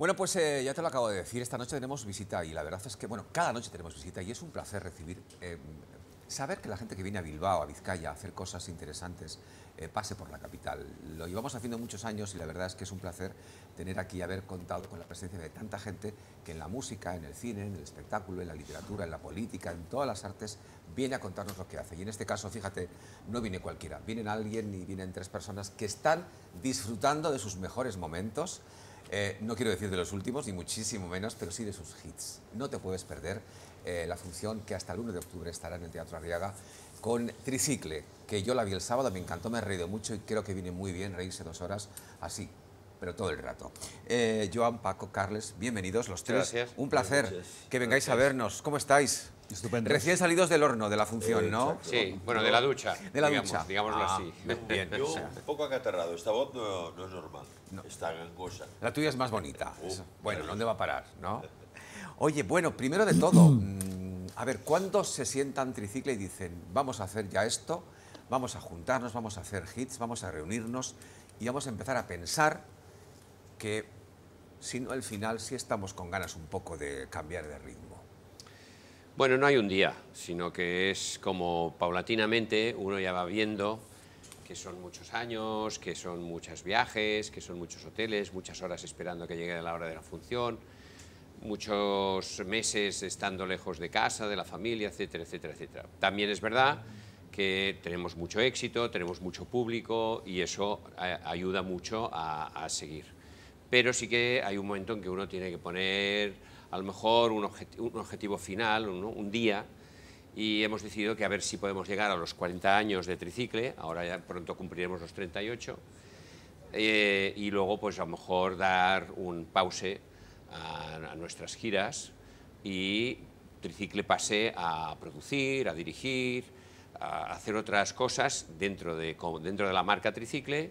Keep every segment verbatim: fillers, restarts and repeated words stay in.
Bueno, pues eh, ya te lo acabo de decir, esta noche tenemos visita y la verdad es que, bueno, cada noche tenemos visita y es un placer recibir, eh, saber que la gente que viene a Bilbao, a Vizcaya, a hacer cosas interesantes, eh, pase por la capital. Lo llevamos haciendo muchos años y la verdad es que es un placer tener aquí, haber contado con la presencia de tanta gente que en la música, en el cine, en el espectáculo, en la literatura, en la política, en todas las artes, viene a contarnos lo que hace. Y en este caso, fíjate, no viene cualquiera, vienen alguien y vienen tres personas que están disfrutando de sus mejores momentos. Eh, no quiero decir de los últimos, ni muchísimo menos, pero sí de sus hits. No te puedes perder eh, la función que hasta el uno de octubre estará en el Teatro Arriaga con Tricicle, que yo la vi el sábado, me encantó, me he reído mucho y creo que viene muy bien reírse dos horas así, pero todo el rato. Eh, Joan, Paco, Carles, bienvenidos los tres. Gracias. Un placer que vengáis a vernos. ¿Cómo estáis? Estupendo. Recién salidos del horno de la función, ¿no? Sí, bueno, de la ducha. De la digamos, ducha. Digámoslo Ah, así. Bien. Yo un poco acatarrado, esta voz no, no es normal, No. está gangosa. La tuya es más bonita. Uh, Eso. Bueno, maravilloso. ¿dónde va a parar, no? Oye, bueno, primero de todo, mmm, a ver, ¿cuándo se sientan Tricicle y dicen, vamos a hacer ya esto, vamos a juntarnos, vamos a hacer hits, vamos a reunirnos y vamos a empezar a pensar que, si no el final, sí estamos con ganas un poco de cambiar de ritmo? Bueno, no hay un día, sino que es como paulatinamente uno ya va viendo que son muchos años, que son muchos viajes, que son muchos hoteles, muchas horas esperando que llegue la hora de la función, muchos meses estando lejos de casa, de la familia, etcétera, etcétera, etcétera. También es verdad que tenemos mucho éxito, tenemos mucho público y eso eh, ayuda mucho a, a seguir. Pero sí que hay un momento en que uno tiene que poner a lo mejor un, objeti un objetivo final, un, un día, y hemos decidido que a ver si podemos llegar a los cuarenta años de Tricicle, ahora ya pronto cumpliremos los treinta y ocho, eh, y luego pues a lo mejor dar un pause a, a nuestras giras y Tricicle pase a producir, a dirigir, a hacer otras cosas dentro de, dentro de la marca Tricicle,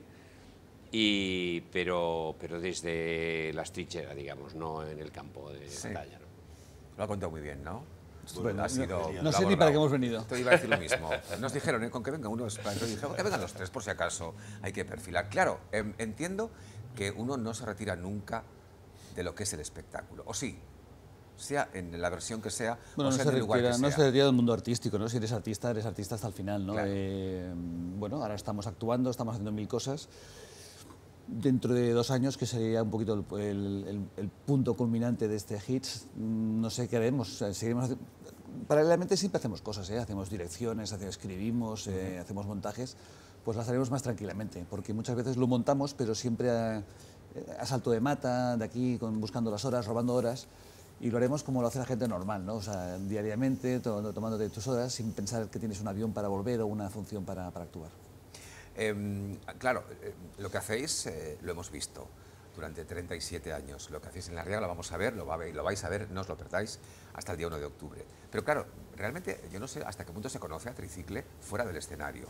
y, pero, pero desde las trincheras, digamos, no en el campo de Sí. batalla, ¿no? Lo ha contado muy bien, ¿no? Estupendo. Ha sido, No, lo no ha sé ni abordado. para qué hemos venido. Te iba a decir lo mismo. Nos dijeron, ¿eh? Con que venga uno es para... Entonces dije, que vengan los tres por si acaso hay que perfilar. Claro, eh, entiendo que uno no se retira nunca de lo que es el espectáculo. O sí, sea en la versión que sea, Bueno, o no sea se, en el lugar retira, que no sea. se retira del mundo artístico, ¿no? Si eres artista, eres artista hasta el final, ¿no? Claro. Eh, bueno, ahora estamos actuando, estamos haciendo mil cosas. Dentro de dos años, que sería un poquito el, el, el, el punto culminante de este hits, no sé qué haremos. Seguiremos haciendo... Paralelamente siempre hacemos cosas, ¿eh? Hacemos direcciones, hacemos, escribimos, eh, hacemos montajes, pues las haremos más tranquilamente, porque muchas veces lo montamos, pero siempre a, a salto de mata, de aquí, con, buscando las horas, robando horas, y lo haremos como lo hace la gente normal, ¿no? O sea, diariamente, to, tomándote tus horas, sin pensar que tienes un avión para volver o una función para, para actuar. Eh, claro, eh, lo que hacéis eh, lo hemos visto durante treinta y siete años. Lo que hacéis en la Arriaga lo vamos a ver, lo, va a ver, lo vais a ver, no os lo perdáis, hasta el día uno de octubre. Pero claro, realmente yo no sé hasta qué punto se conoce a Tricicle fuera del escenario.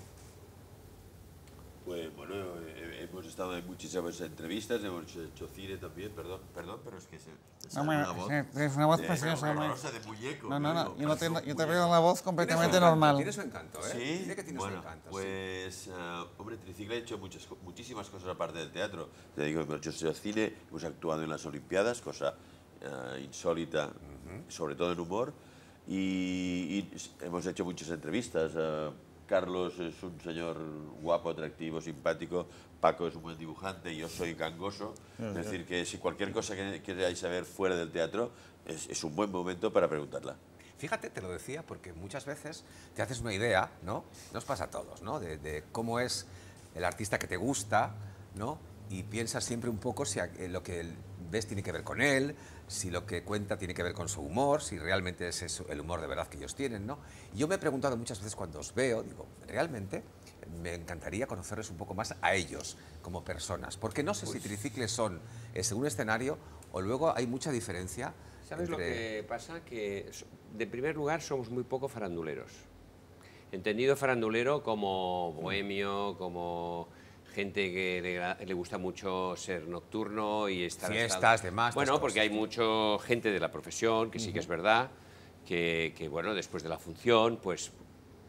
Pues bueno, eh, hemos estado en muchísimas entrevistas, hemos hecho cine también, perdón, perdón, pero es que se, se No, sale me- una voz. sí, tienes una voz de- preciosa, hombre. horrorosa de muñeco. No, no, no, digo, yo, no te, pareció yo te muñeco. veo la voz Tiene su completamente encanto, normal. Tiene su encanto, ¿eh? Sí, Dice que tiene bueno, su encanto. sí. pues, uh, hombre, Tricicle ha hecho muchas, co- muchísimas cosas aparte del teatro. Te digo, hemos hecho cine, hemos actuado en las Olimpiadas, cosa uh, insólita, sobre todo en humor, y, y hemos hecho muchas entrevistas. uh, Carlos es un señor guapo, atractivo, simpático, Paco es un buen dibujante, yo soy gangoso, es decir, que si cualquier cosa que queráis saber fuera del teatro, es, es un buen momento para preguntarla. Fíjate, te lo decía, porque muchas veces te haces una idea, ¿no? Nos pasa a todos, ¿no? De, de cómo es el artista que te gusta, ¿no? Y piensas siempre un poco si a- eh, lo que ves tiene que ver con él, si lo que cuenta tiene que ver con su humor, si realmente es eso, el humor de verdad que ellos tienen, ¿no? Y yo me he preguntado muchas veces cuando os veo, digo, realmente me encantaría conocerles un poco más a ellos como personas, porque no sé si Tricicle son es un escenario o luego hay mucha diferencia. ¿Sabes lo entre- que pasa? Que, so- de primer lugar, somos muy poco faranduleros. Entendido farandulero como bohemio, como gente que le, gra- le gusta mucho ser nocturno y estar... hasta- Fiestas, demás, Bueno, estas porque cosas. hay mucha gente de la profesión, que sí que es verdad, que, que, bueno, después de la función, pues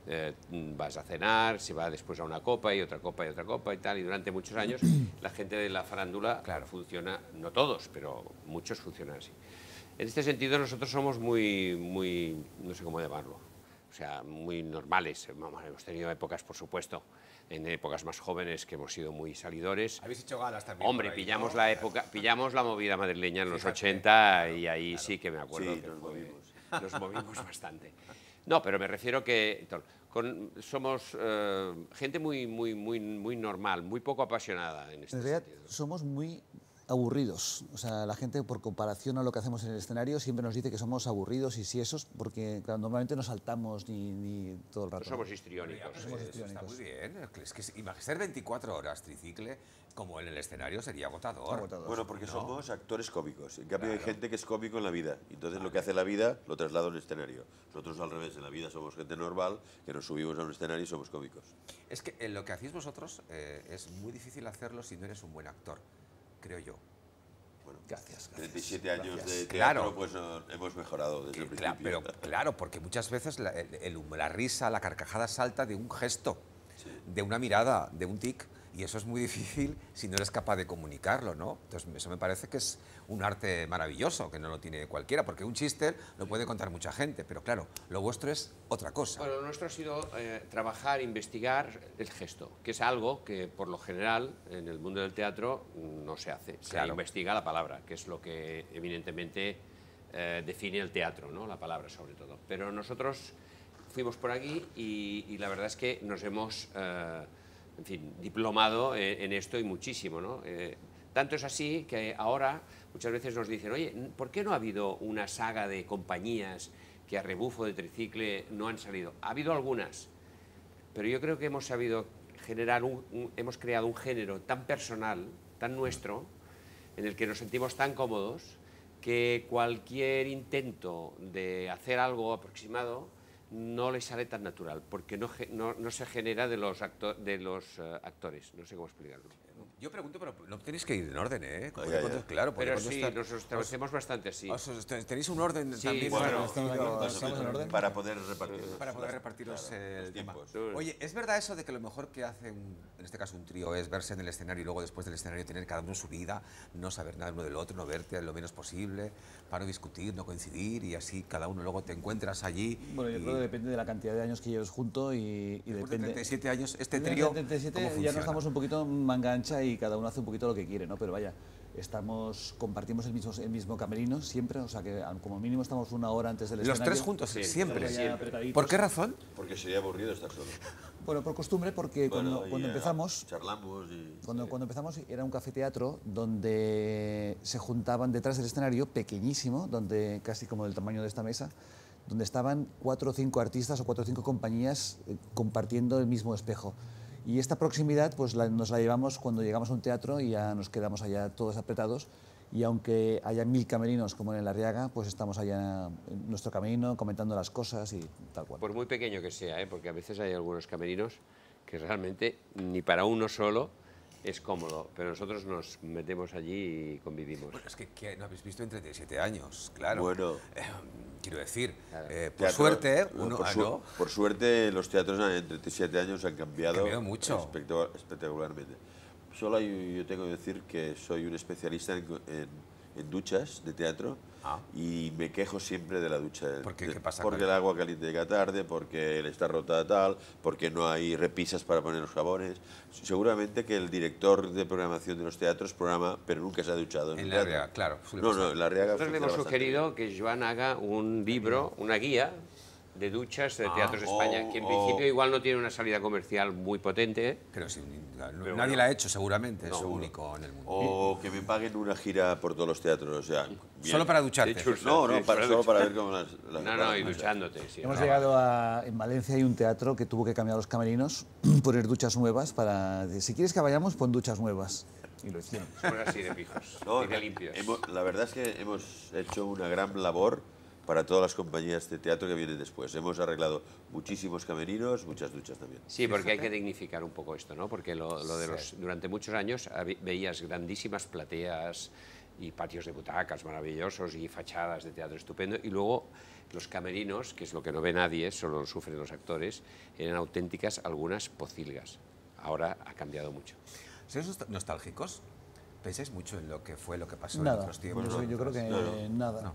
eh, vas a cenar, se va después a una copa y otra copa y otra copa y tal, y durante muchos años la gente de la farándula Claro. funciona, no todos, pero muchos funcionan así. En este sentido nosotros somos muy, muy, no sé cómo llamarlo, o sea, muy normales. Vamos, hemos tenido épocas, por supuesto, en épocas más jóvenes que hemos sido muy salidores. Habéis hecho galas también. Hombre, por ahí, pillamos ¿no? la época, pillamos la movida madrileña en los Fíjate, ochenta y ahí sí que me acuerdo Sí, que nos fue- movimos. nos movimos bastante. No, pero me refiero que con- somos eh, gente muy, muy, muy, muy normal, muy poco apasionada en este En realidad sentido. somos muy aburridos. O sea, la gente, por comparación a lo que hacemos en el escenario, siempre nos dice que somos aburridos y siesos, porque claro, normalmente no saltamos ni, ni todo el rato. No somos histriónicos. Pues somos eso está histriónicos. muy bien. Es que es- imagínate veinticuatro horas tricicle, como en el escenario, sería agotador. Agotador. Bueno, porque ¿no? somos actores cómicos. En cambio, hay Claro. gente que es cómico en la vida. Entonces, lo que hace la vida lo traslada a un escenario. Nosotros, al revés, en la vida somos gente normal, que nos subimos a un escenario y somos cómicos. Es que en lo que hacéis vosotros eh, es muy difícil hacerlo si no eres un buen actor, creo yo. Bueno, Gracias, gracias. treinta y siete años gracias. de teatro, Claro. pues no, hemos mejorado desde el Que, cla- principio. pero claro, porque muchas veces la, el- el- la risa, la carcajada salta de un gesto, de una mirada, de un tic, y eso es muy difícil si no eres capaz de comunicarlo, ¿no? Entonces, eso me parece que es un arte maravilloso, que no lo tiene cualquiera, porque un chiste lo puede contar mucha gente, pero claro, lo vuestro es otra cosa. Bueno, lo nuestro ha sido eh, trabajar, investigar el gesto, que es algo que por lo general en el mundo del teatro no se hace. Se Claro. investiga la palabra, que es lo que evidentemente eh, define el teatro, ¿no? La palabra sobre todo. Pero nosotros fuimos por aquí y, y la verdad es que nos hemos, eh, en fin, diplomado en, en esto y muchísimo, ¿no? Eh, tanto es así que ahora muchas veces nos dicen, oye, ¿por qué no ha habido una saga de compañías que a rebufo de tricicle no han salido? Ha habido algunas, pero yo creo que hemos sabido generar un, un- hemos creado un género tan personal, tan nuestro, en el que nos sentimos tan cómodos que cualquier intento de hacer algo aproximado no le sale tan natural, porque no, ge- no, no se genera de los, acto- de los eh, actores, no sé cómo explicarlo. Yo pregunto, pero no tenéis que ir en orden, ¿eh? Como Ya, de ya. cuando- Claro, porque Pero cuando sí, está- nos establecemos bastante así. os- os- tenéis un orden Sí, también bueno, para- estamos aquí, Más o estamos en menos, orden. para poder repartir. para poder las- repartiros claro, el los tema. tiempos. Oye, ¿es verdad eso de que lo mejor que hace, un- en este caso un trío, es verse en el escenario y luego después del escenario tener cada uno su vida, no saber nada uno del otro, no verte lo menos posible, para no discutir, no coincidir y así cada uno luego te encuentras allí? Bueno, yo y creo que depende de la cantidad de años que lleves junto y, y después de depende... treinta y siete años, este Desde trío, treinta y siete ¿cómo ya funciona? no estamos un poquito manga ancha y cada uno hace un poquito lo que quiere, ¿no? Pero vaya, estamos, compartimos el mismo, el mismo camerino siempre, o sea que a- como mínimo estamos una hora antes del Los escenario. tres juntos, Sí, siempre. Estamos ya apretaditos. ¿Por qué razón? Porque sería aburrido estar solo. Bueno, por costumbre, porque Bueno, cuando, y, cuando eh, empezamos... charlamos y... Cuando, cuando empezamos era un cafeteatro donde se juntaban detrás del escenario, pequeñísimo, donde casi como del tamaño de esta mesa, donde estaban cuatro o cinco artistas o cuatro o cinco compañías eh, compartiendo el mismo espejo. Y esta proximidad pues la- nos la llevamos cuando llegamos a un teatro y ya nos quedamos allá todos apretados. Y aunque haya mil camerinos como en el Arriaga, pues estamos allá en nuestro camerino comentando las cosas y tal cual. Por muy pequeño que sea, ¿eh? Porque a veces hay algunos camerinos que realmente ni para uno solo es cómodo, pero nosotros nos metemos allí y convivimos. Bueno, es que, que no habéis visto en treinta y siete años, claro. Bueno. Eh, quiero decir, Claro. eh, por Teatro, suerte, no, uno... por, ah, su- ¿no? por suerte, los teatros en treinta y siete años han cambiado, Cambiado mucho. espectacu- espectacularmente. Solo hay- yo tengo que decir que soy un especialista en, en- en duchas de teatro Ah. y me quejo siempre de la ducha. ¿Por qué? De- ¿Qué pasa Porque con- el agua caliente llega tarde, porque está rota tal, porque no hay repisas para poner los jabones. Seguramente que el director de programación de los teatros programa, pero nunca se ha duchado. En un la teatro. Arriaga, claro, suele No, pasar. no, en la Arriaga Nosotros le funciona hemos bastante sugerido que Joan haga un libro, una guía de duchas de teatros de o- España, que en o- principio igual no tiene una salida comercial muy potente. Pero sí, no- Pero nadie bueno. la ha hecho seguramente, es No, lo seguro. único en el mundo. O que me paguen una gira por todos los teatros, o sea... bien. Solo para ducharte. De churros. No, no, Sí, para, para solo para duchar. ver cómo las... las No, no, y duchándote. Sí, Hemos no. llegado a, en Valencia hay un teatro que tuvo que cambiar los camerinos, poner duchas nuevas para, si quieres que vayamos, pon duchas nuevas. Y lo hicieron. Somos así de pijos, No, y de limpios. hemos- la verdad es que hemos hecho una gran labor para todas las compañías de teatro que vienen después. Hemos arreglado muchísimos camerinos, muchas duchas también. Sí, porque hay que dignificar un poco esto, ¿no? Porque lo, lo de los, durante muchos años habi- veías grandísimas plateas y patios de butacas maravillosos y fachadas de teatro estupendo, y luego los camerinos, que es lo que no ve nadie, solo lo sufren los actores, eran auténticas algunas pocilgas. Ahora ha cambiado mucho. ¿Sois nostálgicos? ¿Pensáis mucho en lo que fue, lo que pasó en Nada, otros tiempos? yo, yo creo que No, no. nada.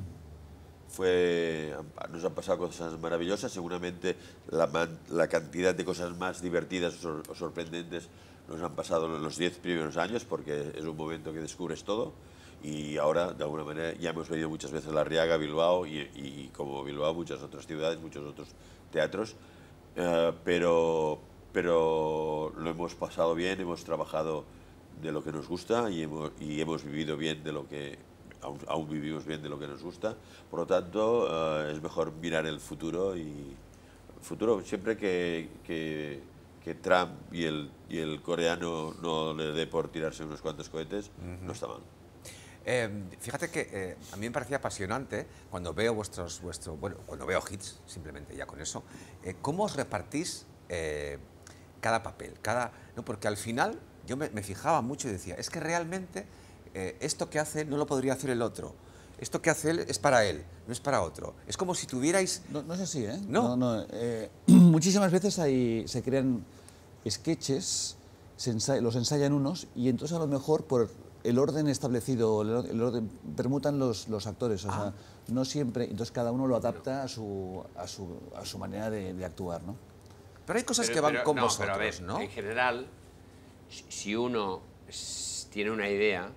Fue, nos han pasado cosas maravillosas, seguramente la, man- la cantidad de cosas más divertidas o, sor- o sorprendentes nos han pasado en los diez primeros años, porque es un momento que descubres todo, y ahora, de alguna manera, ya hemos venido muchas veces a La Riaga, Bilbao, y, y como Bilbao, muchas otras ciudades, muchos otros teatros, eh, pero, pero lo hemos pasado bien, hemos trabajado de lo que nos gusta y hemos, y hemos vivido bien de lo que aún, aún vivimos bien de lo que nos gusta. Por lo tanto, eh, es mejor mirar el futuro, y el futuro siempre que, que, que Trump y el, y el coreano no le dé por tirarse unos cuantos cohetes, no está mal. Eh, fíjate que eh, a mí me parecía apasionante cuando veo vuestros, vuestro, bueno, cuando veo hits, simplemente ya con eso, eh, cómo os repartís eh, cada papel, cada, ¿no? Porque al final yo me, me fijaba mucho y decía, es que realmente eh, esto que hace no lo podría hacer el otro, esto que hace él es para él, no es para otro. Es como si tuvierais... No, no es así, ¿eh? No. no, eh, muchísimas veces hay, se crean sketches, se ensa- los ensayan unos y entonces a lo mejor por el orden establecido, el or- el orden, permutan los, los actores, o sea, no siempre, entonces cada uno lo adapta a su, a su, a su manera de, de actuar, ¿no? Pero hay cosas Pero- que van pero- con no, vosotros, pero a ver, ¿no? en general, si- si uno s- tiene una idea,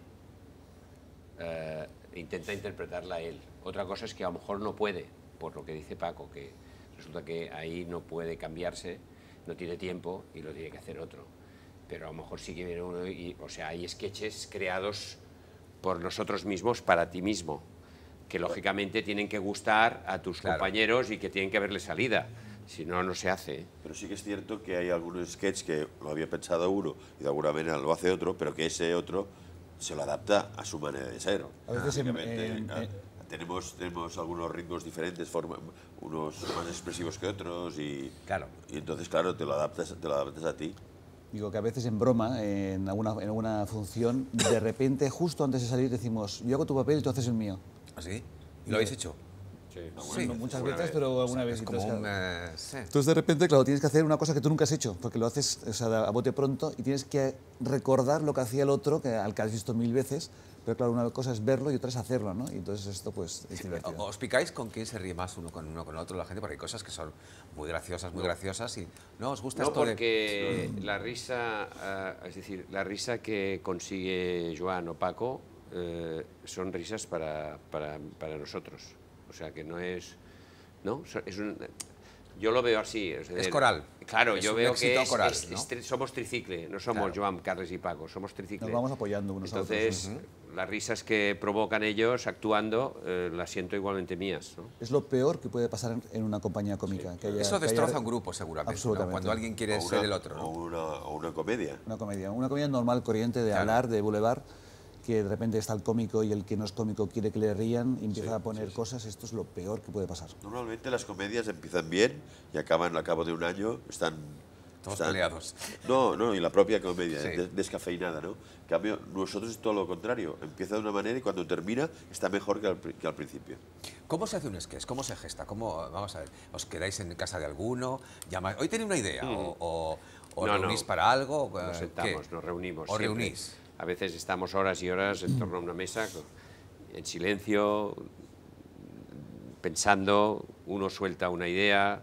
eh, intenta interpretarla él. Otra cosa es que a lo mejor no puede, por lo que dice Paco, que resulta que ahí no puede cambiarse, no tiene tiempo y lo tiene que hacer otro. Pero a lo mejor sí que viene uno y, o sea, hay sketches creados por nosotros mismos para ti mismo, que lógicamente tienen que gustar a tus Claro. compañeros y que tienen que verle salida. Si no, no se hace. Pero sí que es cierto que hay algunos sketches que lo había pensado uno y de alguna manera lo hace otro, pero que ese otro se lo adapta a su manera de ser. A veces en- Básicamente, en- ah, en- tenemos, tenemos algunos ritmos diferentes, forma- unos más expresivos que otros, y, Claro. y entonces, claro, te lo adaptas, te lo adaptas a ti. Digo que a veces en broma, en alguna, en alguna función, de repente, justo antes de salir, decimos, yo hago tu papel y tú haces el mío. ¿Así? ¿Y lo habéis hecho? Sí. Sí, No muchas alguna veces, vez. pero O alguna sea, vez. Es como Entonces, un... claro. eh, sí. Entonces, de repente, claro, tienes que hacer una cosa que tú nunca has hecho, porque lo haces, o sea, a bote pronto y tienes que recordar lo que hacía el otro, que, al que has visto mil veces, pero claro, una cosa es verlo y otra es hacerlo, ¿no? Y entonces esto, pues, es divertido. ¿Os picáis con quién se ríe más uno con uno con otro la gente? Porque hay cosas que son muy graciosas, muy graciosas y no os gusta No, esto de... porque la risa, ah, es decir, la risa que consigue Joan o Paco eh, son risas para, para, para nosotros. O sea, que no es... ¿no? So- es un- yo lo veo así. Es, decir, coral. Claro, Es yo un veo éxito que es, coral, es- ¿no? es tri- somos tricicle, no somos Claro. Joan, Carles y Paco, somos tricicle. Nos vamos apoyando unos a otros. Entonces, las risas que provocan ellos actuando eh, las siento igualmente mías, ¿no? Es lo peor que puede pasar en, en una compañía cómica. Que haya- Eso que haya destroza un grupo seguramente, ¿no? Absolutamente. Cuando alguien quiere O ser una- el otro, o ¿no? una, o una comedia. Una comedia, una comedia normal, corriente, de Claro. hablar, de boulevard, que de repente está el cómico y el que no es cómico quiere que le rían y empieza Sí, a poner sí, sí. cosas, esto es lo peor que puede pasar. Normalmente las comedias empiezan bien y acaban al cabo de un año, están... Todos están- peleados. No, no, y la propia comedia, Sí. des- descafeinada, ¿no? En cambio, nosotros es todo lo contrario. Empieza de una manera y cuando termina está mejor que al, pri- que al principio. ¿Cómo se hace un sketch? ¿Cómo se gesta? ¿Cómo, vamos a ver, ¿os quedáis en casa de alguno? Llamáis, hoy tenéis una idea o, o, o No, no. reunís para algo. Nos eh, sentamos, ¿qué? nos reunimos. ¿Os siempre. reunís? A veces estamos horas y horas en torno a una mesa, con- en silencio, pensando, uno suelta una idea,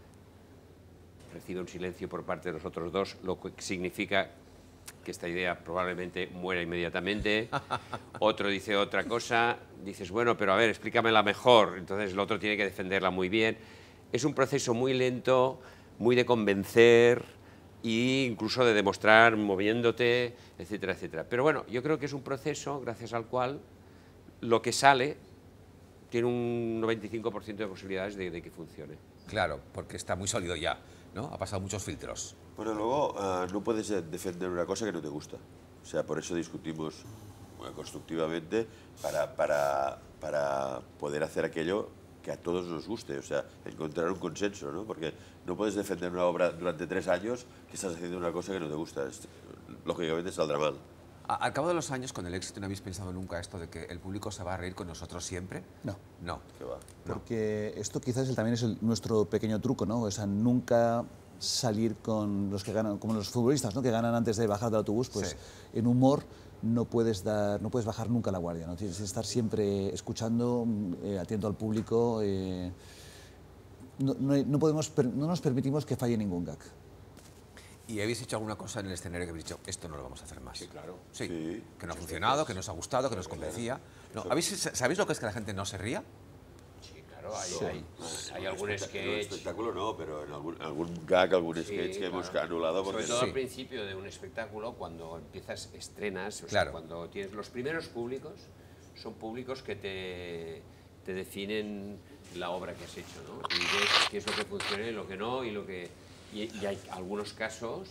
recibe un silencio por parte de los otros dos, lo que significa que esta idea probablemente muera inmediatamente. Otro dice otra cosa, dices, bueno, pero a ver, explícamela mejor. Entonces el otro tiene que defenderla muy bien. Es un proceso muy lento, muy de convencer e incluso de demostrar moviéndote, etcétera, etcétera. Pero bueno, yo creo que es un proceso gracias al cual lo que sale tiene un noventa y cinco por ciento de posibilidades de, de que funcione. Claro, porque está muy sólido ya, ¿no? Ha pasado muchos filtros. Bueno, luego ah, no puedes eh, defender una cosa que no te gusta. O sea, por eso discutimos eh, constructivamente para, para, para poder hacer aquello que a todos nos guste, o sea, encontrar un consenso, ¿no? Porque no puedes defender una obra durante tres años que estás haciendo una cosa que no te gusta. Es- lógicamente saldrá mal. A- Al cabo de los años, con el éxito, ¿no habéis pensado nunca esto de que el público se va a reír con nosotros siempre? No. No. ¿Qué va? Porque esto quizás el- también es el- nuestro pequeño truco, ¿no? O sea, nunca salir con los que ganan, como los futbolistas, ¿no? Que ganan antes de bajar del autobús, pues Sí. en humor no puedes dar, no puedes bajar nunca la guardia, ¿no? Tienes que estar siempre escuchando, eh, atento al público. eh, no, no hay- no podemos, per- no nos permitimos que falle ningún gag. ¿Y habéis hecho alguna cosa en el escenario que habéis dicho, esto no lo vamos a hacer más? Sí, claro. Sí, Sí. que no ha funcionado, que nos ha gustado, que nos convencía. No, ¿habéis, ¿Sabéis lo que es que la gente no se ría? Sí, claro, hay, Sí. hay, hay algún En el sketch. espectáculo no, pero en algún, algún gag, algún Sí, sketch que hemos claro. anulado porque Sobre todo Sí. al principio de un espectáculo, cuando empiezas, estrenas, o sea, Claro. cuando tienes los primeros públicos, son públicos que te, te definen la obra que has hecho, ¿no? Y ves qué es lo que funciona y lo que no, y lo que... Y, y hay algunos casos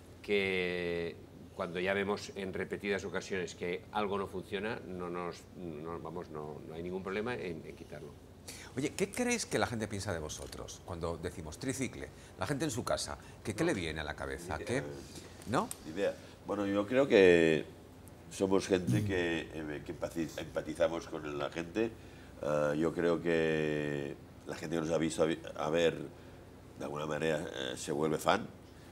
que cuando ya vemos en repetidas ocasiones que algo no funciona, no nos, no, vamos, no, no hay ningún problema en, en quitarlo. Oye, ¿qué creéis que la gente piensa de vosotros cuando decimos tricicle? La gente en su casa, ¿qué, qué le viene a la cabeza? ¿Qué? ¿No? idea. Bueno, yo creo que somos gente que, eh, que empathi- empatizamos con la gente. Ah, yo creo que la gente que nos ha visto a, vi- a ver, de alguna manera, eh, se vuelve fan.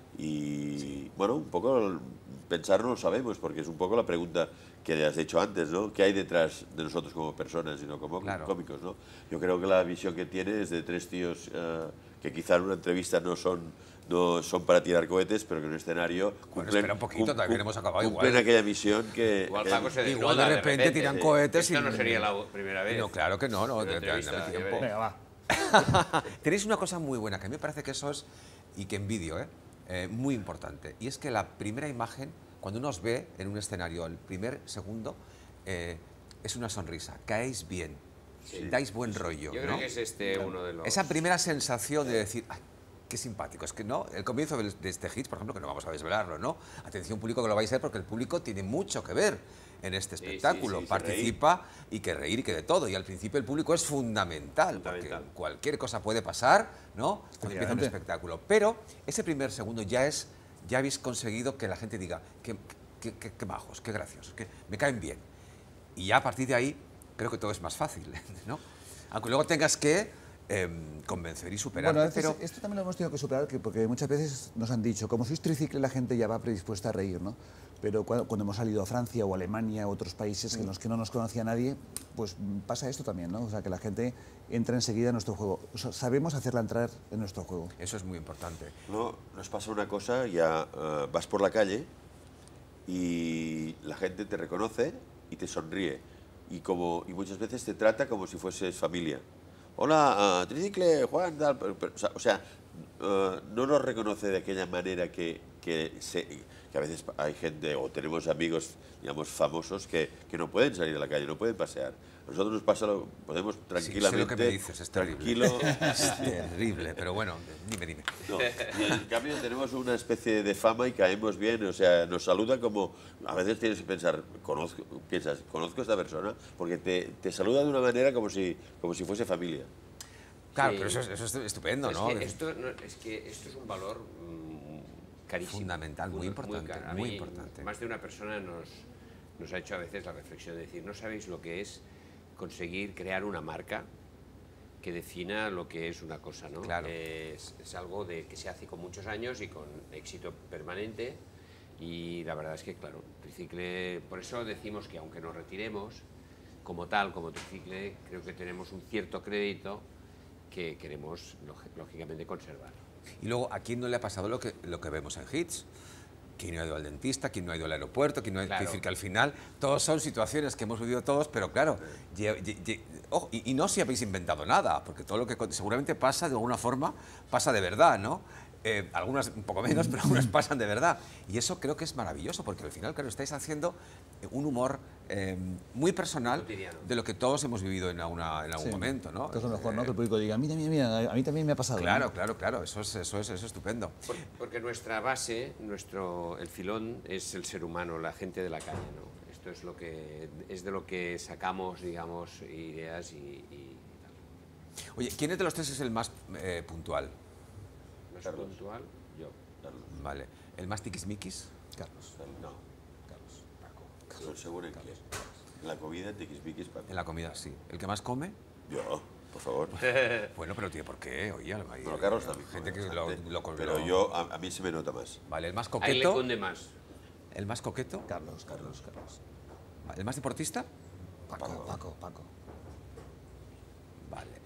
Y bueno, un poco pensar no lo sabemos, porque es un poco la pregunta que has hecho antes, ¿no? ¿Qué hay detrás de nosotros como personas y no como Claro. cómicos, ¿no? Yo creo que la visión que tiene es de tres tíos eh, que quizá en una entrevista no son, no son para tirar cohetes, pero que en un escenario Bueno, espera un poquito, cum- todavía no cum- hemos acabado cumplen igual. aquella misión que... Igual que- Paco se Igual desnuda de repente tiran sí. cohetes Esto y- no sería la primera vez. No, claro que no, no, Una de- de- entrevista, dame ya tiempo. veré. Venga, va. Tenéis una cosa muy buena, que a mí me parece que eso es, y que envidio, ¿eh? Eh, muy importante, y es que la primera imagen, cuando uno os ve en un escenario, el primer segundo, eh, es una sonrisa, caéis bien, dais buen rollo, Yo ¿no? creo que es este uno de los... Esa primera sensación de decir, "Ay, qué simpático", es que no, el comienzo del- de este hit, por ejemplo, que no vamos a desvelarlo, ¿no? Atención público que lo vais a ver porque el público tiene mucho que ver en este sí, espectáculo, sí, sí, participa y que reír y que de todo, y al principio el público es fundamental, Fundamental. porque cualquier cosa puede pasar, ¿no? Cuando empieza un Efectivamente. espectáculo, pero ese primer segundo ya es, ya habéis conseguido que la gente diga, qué, qué, qué- qué majos, qué graciosos, que me caen bien, y ya a partir de ahí creo que todo es más fácil, ¿no? Aunque luego tengas que em, convencer y superar, Bueno, a veces pero esto también lo hemos tenido que superar, que- porque muchas veces nos han dicho, como sois tricicle, la gente ya va predispuesta a reír, ¿no? Pero cuando, cuando hemos salido a Francia o Alemania o otros países en los que no nos conocía nadie, pues mm, pasa esto también, ¿no? O sea, que la gente entra enseguida en nuestro juego. O sea, sabemos hacerla entrar en nuestro juego. eso es muy importante. No, nos pasa una cosa, ya eh, vas por la calle y la gente te reconoce y te sonríe. Y, como, y muchas veces te trata como si fueses familia. Hola, ah, tricicle, Juan, tal. pero- pero, o sea, o sea, eh, no nos reconoce de aquella manera que, que, se- que a veces hay gente, o tenemos amigos, digamos, famosos que, que no pueden salir a la calle, no pueden pasear. A nosotros nos pasa, lo, podemos tranquilamente... sé lo que me dices, es terrible. tranquilo, Es terrible, pero bueno, dime, dime. no, y en cambio tenemos una especie de fama y caemos bien, o sea, nos saluda como... A veces tienes que pensar, conozco, piensas, conozco a esta persona, porque te, te saluda de una manera como si, como si fuese familia. Claro, Sí. pero eso es, eso es estupendo, es ¿no? Que esto, no- es que esto es un valor mm, carísimo. Fundamental, muy importante, caro. A muy mí, importante. Más de una persona nos, nos ha hecho a veces la reflexión de decir, no sabéis lo que es conseguir crear una marca que defina lo que es una cosa, ¿no? Claro. Es, es algo de, que se hace con muchos años y con éxito permanente, y la verdad es que, claro, Tricicle, por eso decimos que aunque nos retiremos, como tal, como Tricicle, creo que tenemos un cierto crédito que queremos, lógi- lógicamente, conservar. Y luego, ¿a quién no le ha pasado lo que, lo que vemos en Hits? ¿Quién no ha ido al dentista? ¿Quién no ha ido al aeropuerto? ¿Quién no ha Claro. Es decir, que al final, todos son situaciones que hemos vivido todos, pero claro, lle- lle- lle- ojo, y, y no si habéis inventado nada, porque todo lo que con- seguramente pasa de alguna forma, pasa de verdad, ¿no? Eh, algunas un poco menos, pero algunas pasan de verdad. Y eso creo que es maravilloso, porque al final, claro, estáis haciendo eh, un humor eh, muy personal Cotidiano. de lo que todos hemos vivido en, alguna, en algún Sí. momento, ¿no? Que es lo mejor, ¿no? Eh, Que el público diga, mira, mira, mira, a mí también me ha pasado. ¿no? Claro, claro, claro, eso es, eso es, eso es estupendo. Por- Porque nuestra base, nuestro, el filón, es el ser humano, la gente de la calle, ¿no? Esto es, lo que, es de lo que sacamos, digamos, ideas y, y tal. Oye, ¿quién de los tres es el más eh, puntual? Más Carlos. puntual, yo. Vale. ¿El más tiquismiquis? Carlos. No. Carlos. Pero según en qué. En la comida, tiquismiquis, Paco. En la comida, sí. ¿El que más come? Yo, por favor. Bueno, pero tiene por qué, oye. Hay Bueno, Carlos también. gente que come lo, bastante, lo, Pero lo- yo, a, a mí se me nota más. Vale, el más Ahí le coqueto. cunde más. El más coqueto. Carlos, Carlos, Carlos. El más deportista. Paco, Paco, Paco. Vale.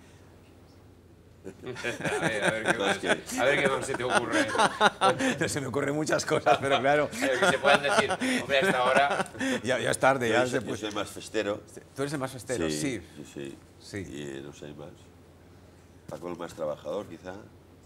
A ver, a ver qué más, a ver qué más se te ocurre. No se me ocurren muchas cosas, pero claro. A ver, que se puedan decir, hombre, hasta ahora. Ya, ya es tarde, ya Yo, se soy, yo puede- soy más festero. Tú eres el más festero, sí. Yo sí. Sí. Y no sé más. Paco el más trabajador, quizá.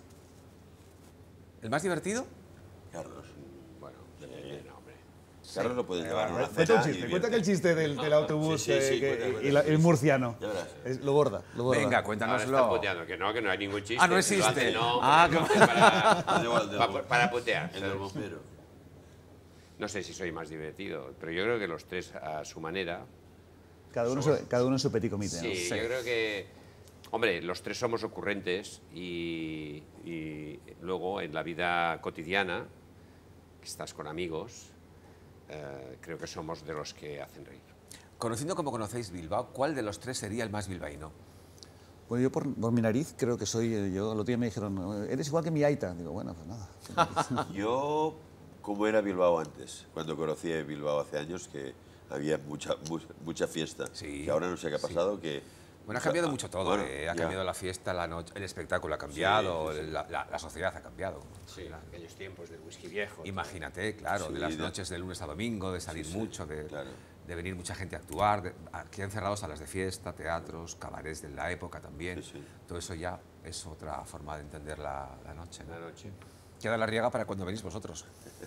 ¿El más divertido? Carlos. Bueno, eh, no, hombre. Carlos lo puedes llevar a una Cuenta cena un y chiste, cuenta divierte. que el chiste del, del autobús Sí, sí, sí, que- que- cuenta, cuenta, y la- sí, el sí. murciano. Ya verás. Es- lo borda, lo borda. Venga, Ahora está cuéntanoslo. puteando, que no, que no hay ningún chiste. Ah, no Lo existe. hace, no, Ah, pero que- para, Da igual, da igual. para, para putear. El del bombero. No sé si soy más divertido, pero yo creo que los tres a su manera. Cada uno, su- cada uno en su petit comité. ¿no? Sí, yo creo que, hombre, los tres somos ocurrentes y, y luego en la vida cotidiana, que estás con amigos, eh, creo que somos de los que hacen reír. Conociendo como conocéis Bilbao, ¿cuál de los tres sería el más bilbaíno? Bueno, yo por, por mi nariz creo que soy, eh, yo el otro día me dijeron, eres igual que mi aita. Digo, bueno, pues nada. Yo, como era Bilbao antes, cuando conocí a Bilbao hace años, que había mucha, mucha, mucha fiesta. Sí, Que ahora no sé qué ha sí. pasado, que... Bueno, ha o sea, cambiado mucho todo, bueno, eh, ha ya. cambiado la fiesta, la noche, el espectáculo ha cambiado, Sí, sí, sí. La, la- la sociedad ha cambiado. Sí, en aquellos tiempos del whisky viejo. Imagínate, claro, Sí, de las de- noches de lunes a domingo, de salir Sí, sí, mucho, de, claro. de venir mucha gente a actuar, de, aquí encerrados salas de fiesta, teatros, cabarets de la época también. Sí, sí. Todo eso ya es otra forma de entender la, la noche. ¿no? La noche. Queda la riega para cuando venís vosotros.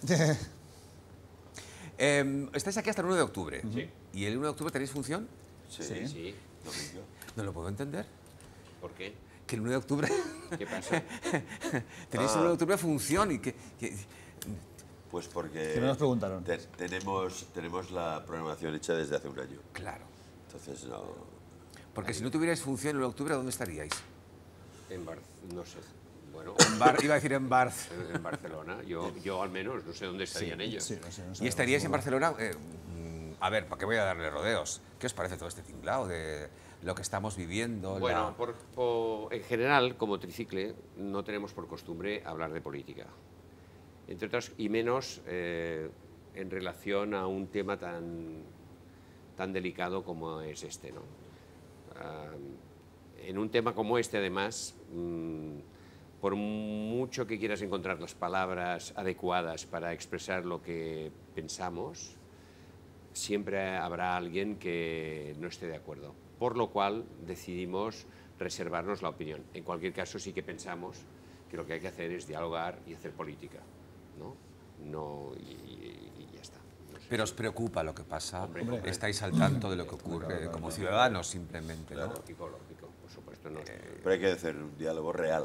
Em, estáis aquí hasta el uno de octubre. Sí. ¿Y el uno de octubre tenéis función? Sí, Sí, sí. domingo. No lo puedo entender. ¿Por qué? Que el uno de octubre ¿Qué pasa? tenéis el Ah. uno de octubre función y que, que- Pues porque... Que no nos preguntaron. te- tenemos, tenemos la programación hecha desde hace un año. Claro. Entonces, no... Porque si no tuvierais función el uno de octubre, ¿dónde estaríais? En Bar no sé. Bueno, En Bar- iba a decir en Barz. en en Barcelona. Yo, yo al menos no sé dónde estarían ellos. Sí, no sé, no ¿Y sabemos, estaríais en seguro. Barcelona? Eh, mm, a ver, ¿para qué voy a darle rodeos? ¿Qué os parece todo este tinglao de lo que estamos viviendo? Bueno, la- por- por- en general, como tricicle, no tenemos por costumbre hablar de política. Entre otras, y menos eh, en relación a un tema tan, tan delicado como es este, ¿no? Ah, en un tema como este, además, mm, por mucho que quieras encontrar las palabras adecuadas para expresar lo que pensamos, siempre habrá alguien que no esté de acuerdo. Por lo cual decidimos reservarnos la opinión. En cualquier caso, sí que pensamos que lo que hay que hacer es dialogar y hacer política, ¿no? No, y, y- y ya está. No sé. Pero os preocupa lo que pasa, Hombre, hombre. estáis al tanto de lo que ocurre como ciudadanos simplemente, ¿no? Lógico, lógico, por supuesto. No. Pero hay que hacer un diálogo real.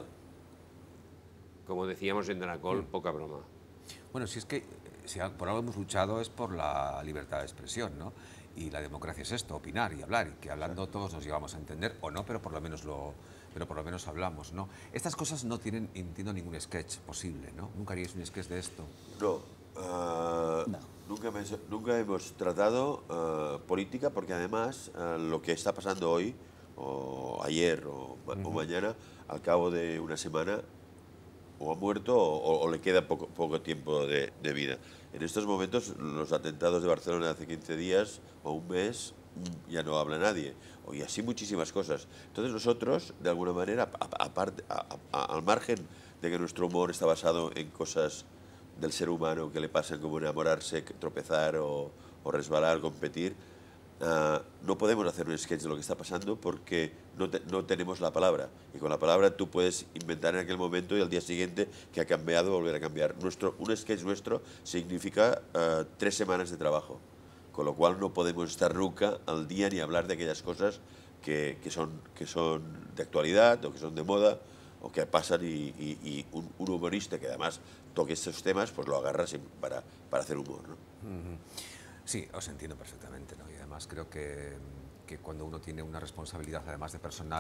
Como decíamos en Danacol, poca broma. Bueno, si es que eh, si a- por algo hemos luchado es por la libertad de expresión, ¿no? Y la democracia es esto, opinar y hablar, y que hablando todos nos llegamos a entender, o no, pero por lo menos lo, pero por lo menos hablamos, ¿no? Estas cosas no tienen, entiendo, ningún sketch posible, ¿no? Nunca haríais un sketch de esto. No, ah, No. Nunca, hemos, nunca hemos tratado ah, política porque además ah, lo que está pasando hoy, o ayer o, ma- o mañana, al cabo de una semana, o ha muerto o, o le queda poco, poco tiempo de, de vida. En estos momentos, los atentados de Barcelona de hace quince días o un mes, mm, ya no habla nadie. O, y así muchísimas cosas. Entonces nosotros, de alguna manera, a- a- aparte, a- a- al margen de que nuestro humor está basado en cosas del ser humano que le pasan como enamorarse, tropezar o, o resbalar, competir, ah, no podemos hacer un sketch de lo que está pasando porque no, te- no tenemos la palabra. Y con la palabra tú puedes inventar en aquel momento y al día siguiente que ha cambiado, volver a cambiar. Nuestro, un sketch nuestro significa ah, tres semanas de trabajo, con lo cual no podemos estar nunca al día ni hablar de aquellas cosas que, que, son, que son de actualidad o que son de moda o que pasan y, y- y un, un humorista que además toque estos temas, pues lo agarra sin- para, para hacer humor, ¿no? Sí, os entiendo perfectamente, ¿no? Y además creo que, que cuando uno tiene una responsabilidad, además de personal,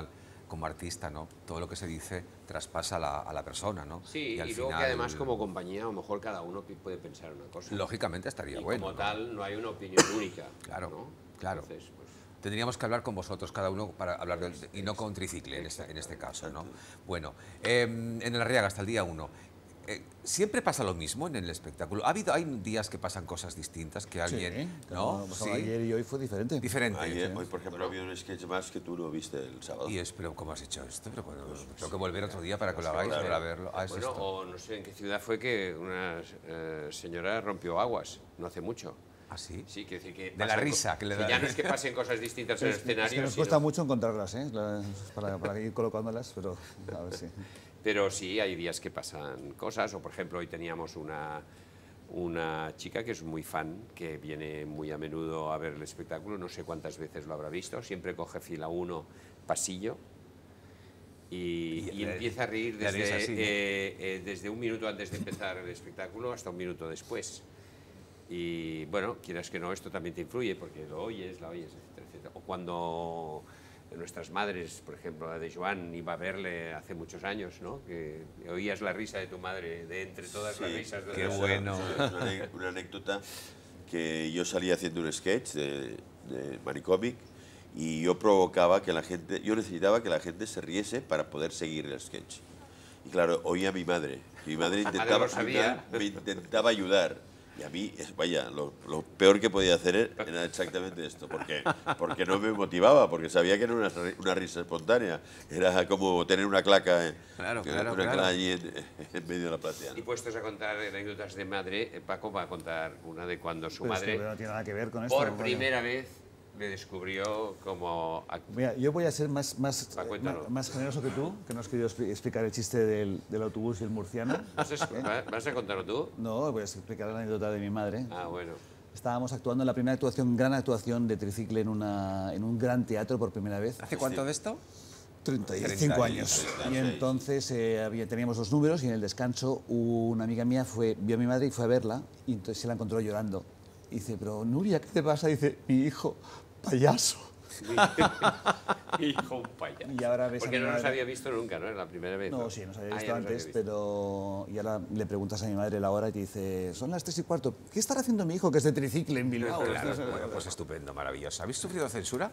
como artista, ¿no? Todo lo que se dice traspasa a la, a la persona, ¿no? Sí, y, al luego final, que además como compañía a lo mejor cada uno pi- puede pensar una cosa. lógicamente estaría y bueno, como ¿no? tal no hay una opinión única. Claro, ¿no? claro. Entonces, pues, Tendríamos que hablar con vosotros, cada uno, para hablar del, y no con Tricicle en este, en este caso, ¿no? Bueno, eh, en el Arriaga hasta el día uno. Eh, ¿Siempre pasa lo mismo en el espectáculo? ¿Ha habido, hay días que pasan cosas distintas, que alguien, Sí, ¿no? como ayer y hoy fue diferente. Diferente. Ayer, sí. hoy, por ejemplo, había un sketch más que tú no viste el sábado. Y es, pero ¿cómo has hecho esto? Pero, bueno, tengo que volver otro día para que lo hagáis, claro. para verlo. Ah, es bueno, esto. o no sé en qué ciudad fue que una eh, señora rompió aguas, no hace mucho. ¿Ah, sí? Sí, quiere decir que... De la pasan co- risa que le que da. ya no es que pasen cosas distintas en el Es, es escenario, que nos sino- cuesta mucho encontrarlas, ¿eh? La- para, para ir colocándolas, pero a ver si. Pero sí, hay días que pasan cosas, o por ejemplo hoy teníamos una, una chica que es muy fan, que viene muy a menudo a ver el espectáculo, no sé cuántas veces lo habrá visto, siempre coge fila uno, pasillo, y, Y y le- empieza a reír le haréis desde, así, ¿no? eh, eh, desde un minuto antes de empezar el espectáculo hasta un minuto después. Y bueno, quieras que no, esto también te influye, porque lo oyes, la oyes, etcétera, etcétera. O cuando nuestras madres, por ejemplo, la de Joan, iba a verle hace muchos años, ¿no? Que oías la risa de tu madre de entre todas las Sí, risas. De qué las- bueno. Una, ane- una anécdota que yo salía haciendo un sketch de, de Manicómic y yo provocaba que la gente, yo necesitaba que la gente se riese para poder seguir el sketch. Y claro, oía a mi madre. Y mi madre intentaba, lo sabía. mi madre me intentaba ayudar. Y a mí, es, vaya, lo, lo peor que podía hacer era exactamente esto, porque, porque no me motivaba, porque sabía que era una, ri- una risa espontánea. Era como tener una claca, eh, Claro, que- claro, una claro. claca allí en, en medio de la platea, ¿no? Y puestos a contar anécdotas de madre, eh, Paco va a contar una de cuando su Pero es que madre, no tiene nada que ver con esto. por vaya. primera vez, le descubrió como... act- Mira, yo voy a ser más, más, Va, eh, cuéntalo. más, más generoso que tú, que no has querido expli- explicar el chiste del, del autobús y el murciano. ¿Vas a, va- vas a contarlo tú? No, voy a explicar la anécdota de mi madre. Ah, bueno. Estábamos actuando en la primera actuación, gran actuación de Tricicle en, una, en un gran teatro por primera vez. ¿Hace cuánto de esto? treinta y cinco treinta y años. seis. Y entonces eh, había, teníamos los números y en el descanso una amiga mía fue, vio a mi madre y fue a verla y entonces se la encontró llorando. Y dice, pero Nuria, ¿qué te pasa? Dice, mi hijo, payaso. Hijo, un payaso. Y ahora ves a Porque mi no nos madre- había visto nunca, ¿no? Era la primera vez. No, sí, nos había Ah, visto ya nos había antes, visto. pero... Y ahora le preguntas a mi madre la hora y te dice, son las tres y cuarto. ¿Qué estará haciendo mi hijo que es de Tricicle en Bilbao? Claro, bueno, pues estupendo, maravilloso. ¿Habéis sufrido censura?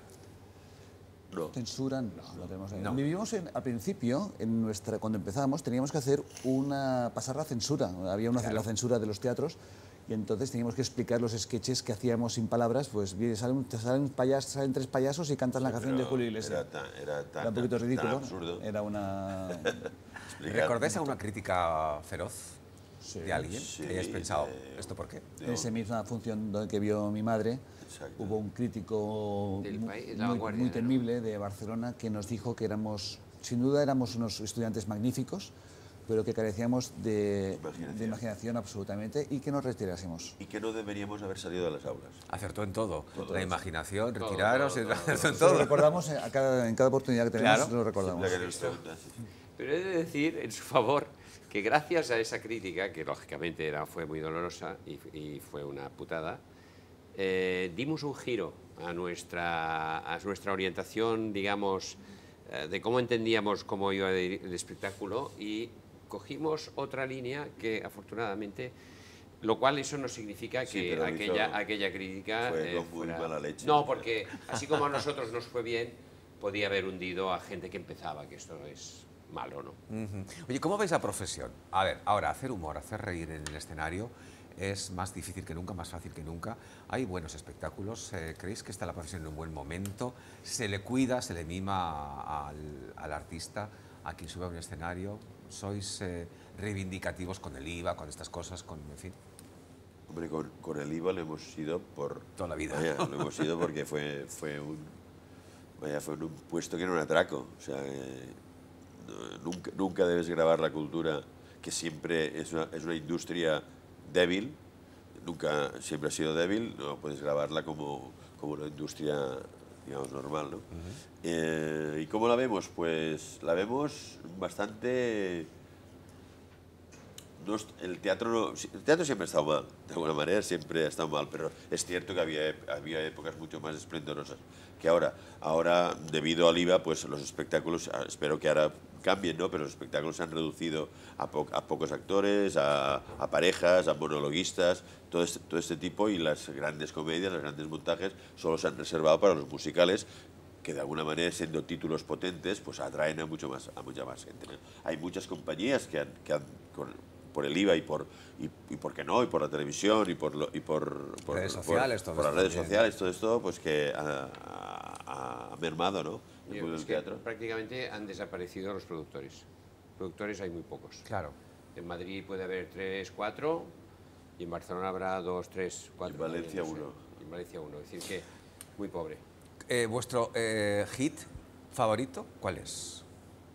No. Censuran, no, no tenemos. No. Vivimos en, al principio, en nuestra, cuando empezamos, teníamos que hacer una, pasar la censura. Había una la censura de los teatros y entonces teníamos que explicar los sketches que hacíamos sin palabras. Pues bien, salen, te salen, payas, salen tres payasos y cantas la canción de Pero Julio Iglesias. Era, tan, era, tan, Era un poquito tan ridículo. absurdo. Era una. explicar. ¿Recordáis alguna crítica feroz de alguien sí, que hayáis pensado, de- ¿esto por qué? En esa misma función donde que vio mi madre, Exacto. hubo un crítico Del mu- país, La muy, Vanguardia, muy ¿no? temible de Barcelona que nos dijo que éramos, sin duda éramos unos estudiantes magníficos, pero que carecíamos de Imaginación. de imaginación absolutamente y que nos retirásemos. Y que no deberíamos haber salido de las aulas. Acertó en todo. Todo. La imaginación, Todo, retiraros, todo, todo, acertó en Lo todo. recordamos a cada- en cada oportunidad que tenemos, Claro. lo recordamos. La que nos preguntas. Pero he de decir, en su favor, que gracias a esa crítica, que lógicamente era, fue muy dolorosa y, y fue una putada, eh, dimos un giro a nuestra, a nuestra orientación, digamos, eh, de cómo entendíamos cómo iba el espectáculo y cogimos otra línea que afortunadamente... Lo cual eso no significa Sí, que pero lo aquella, hizo- aquella crítica... fue eh, con muy fuera- mala leche. No, porque así como a nosotros nos fue bien, podía haber hundido a gente que empezaba, que esto es malo, ¿no? Ujú. Oye, ¿cómo veis la profesión? A ver, ahora, hacer humor, hacer reír en el escenario es más difícil que nunca, más fácil que nunca. Hay buenos espectáculos. eh, ¿Creéis que está la profesión en un buen momento? ¿Se le cuida, se le mima al, al artista, a quien sube a un escenario? ¿Sois eh, reivindicativos con el I V A, con estas cosas, con, en fin? Hombre, con, con el I V A lo hemos sido por... Toda la vida. Vaya, lo hemos sido porque fue, fue un... Vaya, fue un puesto que era un atraco. O sea, eh, no- nunca, nunca debes grabar la cultura, que siempre es una, es una industria débil. Nunca, siempre ha sido débil. No puedes grabarla como, como una industria, digamos, normal, ¿no? Eh, ¿Y cómo la vemos? Pues la vemos bastante... no, el teatro no, el teatro siempre ha estado mal, de alguna manera siempre ha estado mal, pero es cierto que había, había épocas mucho más esplendorosas que ahora. Ahora, debido al I V A, pues los espectáculos, espero que ahora cambien, ¿no? Pero los espectáculos se han reducido a, po a pocos actores, a, a parejas, a monologuistas, todo este, todo este tipo, y las grandes comedias, los grandes montajes, solo se han reservado para los musicales, que de alguna manera, siendo títulos potentes, pues atraen a, mucho más, a mucha más gente, ¿no? Hay muchas compañías que han, que han con, por el I V A y por, y, y por qué no, y por la televisión, y por, lo, y por, por redes sociales, por, todo por las esto redes también. sociales, todo esto, pues que ha, ha, ha mermado, ¿no? El Yo, mundo es del que teatro. prácticamente han desaparecido los productores. Productores hay muy pocos. Claro. En Madrid puede haber tres, cuatro, y en Barcelona habrá dos, tres, cuatro. Y en Valencia, no sé. uno. Y en Valencia uno, es decir que muy pobre. Eh, ¿Vuestro eh, hit favorito cuál es?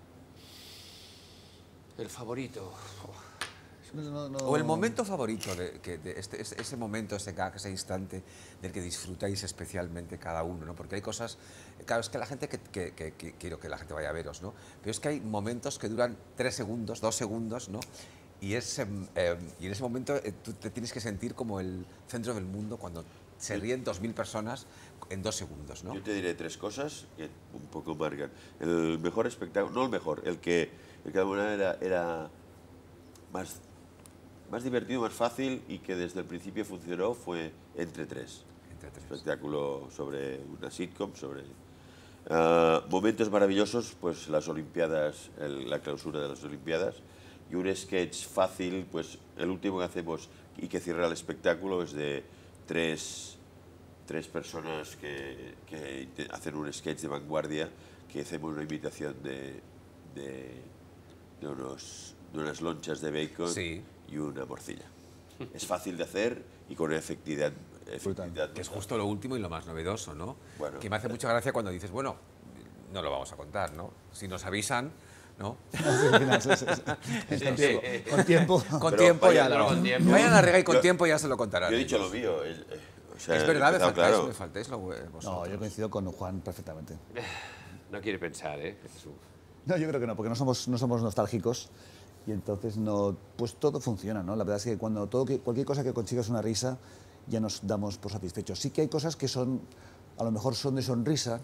El favorito. No, no, no. O el momento favorito, de, que, de este, ese, ese momento, ese gag, ese instante del que disfrutáis especialmente cada uno, ¿no? Porque hay cosas, claro, es que la gente, que, que, que, que quiero que la gente vaya a veros, ¿no? Pero es que hay momentos que duran tres segundos, dos segundos, ¿no? Y, es, eh, y en ese momento eh, tú te tienes que sentir como el centro del mundo cuando se ríen dos mil personas en dos segundos, ¿no? Yo te diré tres cosas que un poco marcan. El mejor espectáculo, no el mejor, el que, el que de alguna manera era, era más, más divertido, más fácil y que desde el principio funcionó fue Entre Tres. Entre Tres. Espectáculo sobre una sitcom, sobre... Uh, momentos maravillosos, pues las Olimpiadas, el, la clausura de las Olimpiadas, y un sketch fácil, pues el último que hacemos y que cierra el espectáculo es de tres, tres personas que, que hacen un sketch de vanguardia, que hacemos una imitación de, de, de, unos, de unas lonchas de bacon Sí. y una morcilla. Es fácil de hacer y con una efectividad, efectividad Que es justo lo último y lo más novedoso, ¿no? Bueno, que me hace mucha gracia cuando dices, bueno, no lo vamos a contar, ¿no? Si nos avisan, ¿no? Al final, sí, sí, sí. Con tiempo. Con tiempo. Con Pero tiempo vaya, ya no, lo... con tiempo. Vayan a Rega y con Yo- tiempo ya se lo contarán. Yo he dicho lo ellos. mío. eh, eh, o sea, Es he verdad, me empezado faltáis, claro. me faltáis lo vosotros. No, yo coincido con Juan perfectamente. No quiere pensar, ¿eh? Jesús. No, yo creo que no, porque no somos, no somos nostálgicos y entonces no, pues todo funciona, ¿no? La verdad es que cuando todo, que- cualquier cosa que consigas una risa ya nos damos por satisfechos. Sí que hay cosas que son, a lo mejor son de sonrisa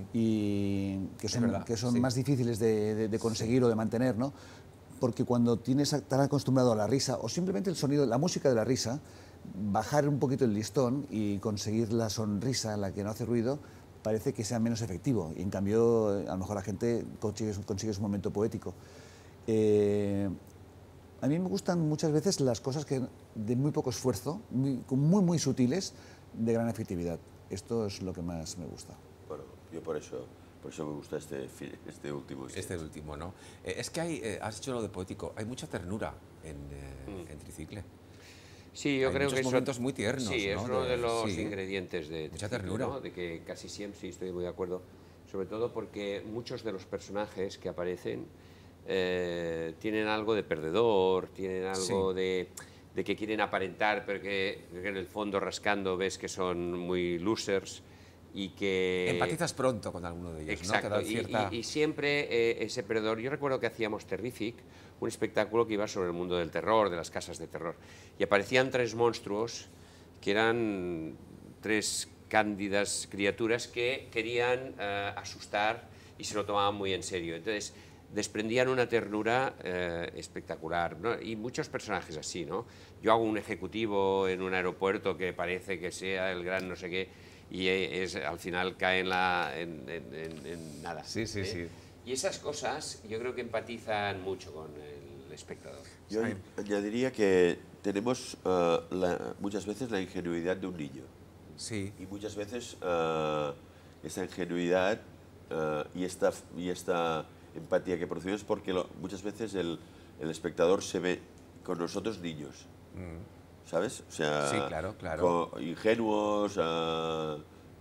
y que son, verdad, que son sí. más difíciles de, de- de conseguir o de mantener, ¿no? Porque cuando tienes a- tan acostumbrado a la risa o simplemente el sonido, la música de la risa, bajar un poquito el listón y conseguir la sonrisa, la que no hace ruido, parece que sea menos efectivo. Y en cambio, a lo mejor la gente consigue, consigue un momento poético. Eh, a mí me gustan muchas veces las cosas que de muy poco esfuerzo, muy, con muy, muy sutiles, de gran efectividad. Esto es lo que más me gusta. Bueno, yo por eso, por eso me gusta este, fi- este último. Este último, ¿no? Eh, es que hay, eh, has dicho lo de poético, hay mucha ternura en, eh, en Tricicle. Sí, yo Hay creo muchos que eso- momentos muy tiernos, Sí, es ¿no? uno De- de los sí. ingredientes de Mucha Tricicle, ternura. ¿no? De que casi siempre, sí, estoy muy de acuerdo, sobre todo porque muchos de los personajes que aparecen eh, tienen algo de perdedor, tienen algo Sí. de, de que quieren aparentar, pero que, que en el fondo rascando ves que son muy losers y que... Empatizas pronto con alguno de ellos, Exacto, ¿no? Te da y- cierta... y, y siempre eh, ese perdedor. Yo recuerdo que hacíamos Terrific, un espectáculo que iba sobre el mundo del terror, de las casas de terror, y aparecían tres monstruos que eran tres cándidas criaturas que querían eh, asustar y se lo tomaban muy en serio. Entonces, desprendían una ternura eh, espectacular, ¿no? Y muchos personajes así, ¿no? Yo hago un ejecutivo en un aeropuerto que parece que sea el gran no sé qué, y es, al final cae en, la, en, en- en- en nada. Sí, sí, ¿eh? sí. Y esas cosas yo creo que empatizan mucho con el espectador. Yo Sí. añadiría que tenemos eh, la- muchas veces la ingenuidad de un niño. Sí, Y muchas veces eh, esta ingenuidad eh, y, esta, y esta empatía que producimos porque lo- muchas veces el, el espectador se ve con nosotros niños, ¿sabes? O sea, Sí, claro, claro. co- ingenuos, eh,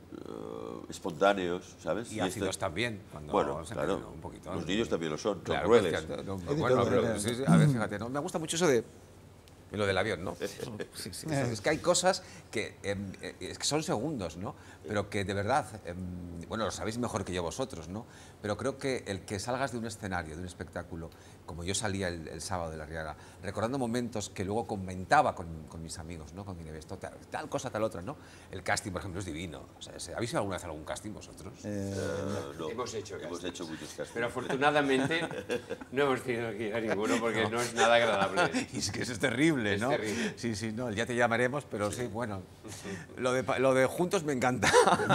eh, espontáneos, ¿sabes? y esto- ácidos también, cuando Bueno, se claro, meten un poquito. los ¿no? niños también lo son, son Claro, crueles. es cierto, no, de bueno, todo, pero, ¿verdad? sí, sí, a ver, fíjate, ¿no? Me gusta mucho eso de lo del avión, ¿no? Sí, sí, eso- es que hay cosas que, em, eh, es que son segundos, ¿no? Pero que de verdad, em, bueno, lo sabéis mejor que yo vosotros, ¿no? Pero creo que el que salgas de un escenario, de un espectáculo, como yo salía el, el sábado de la Riaga, recordando momentos que luego comentaba con, con mis amigos, ¿no? Con mi esto, tal, tal cosa, tal otra, ¿no? El casting, por ejemplo, es divino. O sea, ¿habéis ido alguna vez a algún casting vosotros? Eh, Uh, no. Hemos hecho Hemos castings. hecho muchos castings. Pero afortunadamente no hemos tenido que ir a ninguno porque no, no es nada agradable. Y es que eso es terrible, Es ¿no? terrible. Sí, sí, no, ya te llamaremos, pero sí, bueno. Lo de, pa- lo de juntos me encanta.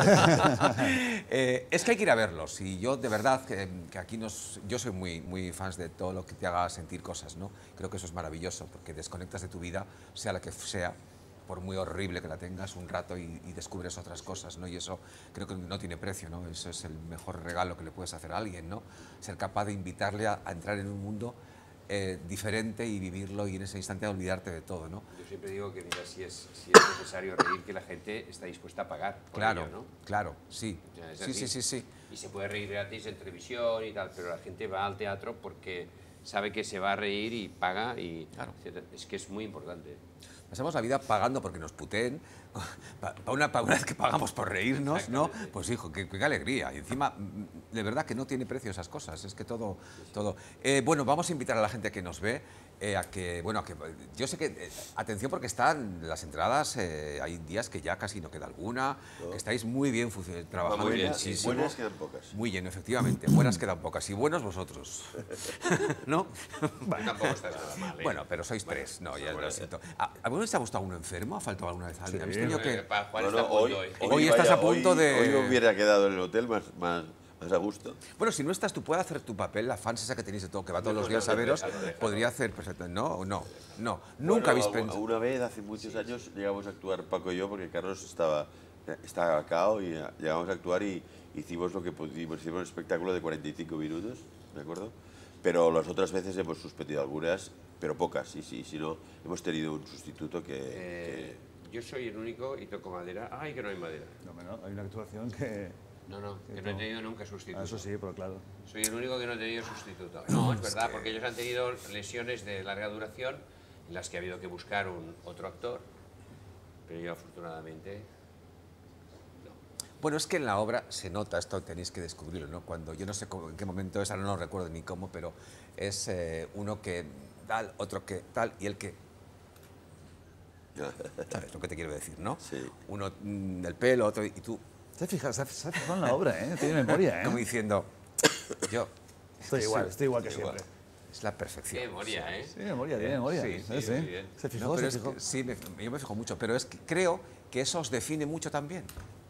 Eh, es que hay que ir a verlos y yo de verdad que, que aquí nos, yo soy muy, muy fans de todo lo que te haga sentir cosas, ¿no? Creo que eso es maravilloso porque desconectas de tu vida, sea la que sea, por muy horrible que la tengas un rato y, y descubres otras cosas, ¿no? Y eso creo que no tiene precio, ¿no? Eso es el mejor regalo que le puedes hacer a alguien, ¿no? Ser capaz de invitarle a, a entrar en un mundo eh, diferente y vivirlo y en ese instante olvidarte de todo, ¿no? Yo siempre digo que mira, si es, si es necesario reír, que la gente está dispuesta a pagar por Claro, ello, ¿no? claro, sí. O sea, es Sí, así. sí, sí, sí. Y se puede reír gratis en televisión y tal, pero la gente va al teatro porque sabe que se va a reír y paga y Claro. es que es muy importante. Pasamos la vida pagando porque nos puteen, para una, pa una vez que pagamos por reírnos, ¿no? Exactamente. Pues hijo, qué, qué alegría. Y encima, mm, de verdad que no tiene precio esas cosas, es que todo... todo. Eh, bueno, vamos a invitar a la gente que nos ve eh, a que, bueno, a que... Yo sé que, eh, atención porque están las entradas, eh, hay días que ya casi no queda alguna, que estáis muy bien func- trabajando muy bien, muchísimo. Buenas quedan pocas. Muy lleno, efectivamente. Buenas quedan pocas y buenos vosotros. ¿No? Tampoco estás nada mal, ¿eh? Bueno, pero sois tres, no, ya lo siento. ¿A- ¿Alguna vez te ha gustado uno enfermo? ¿Ha faltado alguna vez alguien? ¿Habéis tenido que...? Pa- Juan Bueno, está a punto hoy, hoy. Hoy estás a punto hoy- de- Hoy me hubiera quedado en el hotel más, más, más a gusto. Bueno, si no estás, tú puedes hacer tu papel, la fans esa que tenéis de todo, que va todos los días a veros, podría hacer perfectamente. No, no, no. Nunca Bueno, habéis algu- pensado. Una vez, hace muchos años, llegamos a actuar Paco y yo, porque Carlos estaba, estaba a cao y eh, llegamos a actuar y hicimos lo que pudimos. Hicimos un espectáculo de cuarenta y cinco minutos, ¿de acuerdo? Pero las otras veces hemos suspendido algunas, pero pocas. Y si, si no, hemos tenido un sustituto que... Eh, yo soy el único y toco madera. Ay, que no hay madera. no, no, hay una actuación que... No, no, que no he tenido nunca sustituto. Ah, eso sí, pero claro. Soy el único que no he tenido sustituto. No, es verdad, porque ellos han tenido lesiones de larga duración en las que ha habido que buscar un otro actor, pero yo afortunadamente no. Bueno, es que en la obra se nota, esto tenéis que descubrirlo, ¿no? Cuando, yo no sé cómo- en qué momento es, ahora no lo recuerdo ni cómo, pero es eh, uno que tal, otro que tal, y el que... ¿Sabes lo que te quiero decir, no? Sí. Uno mm, del pelo, otro, y tú Se ha fijado, se ha, se ha fijado en la obra, ¿eh? Tiene memoria, ¿eh? como diciendo, yo... Estoy igual, estoy igual que igual. siempre. Es la Qué perfección. memoria, ¿eh? Tiene memoria, tiene memoria. Sí, Sí, sí, muy bien. Se fijó, No, pero se es fijó. que- sí, me- yo me fijo mucho, pero es que creo que eso os define mucho también.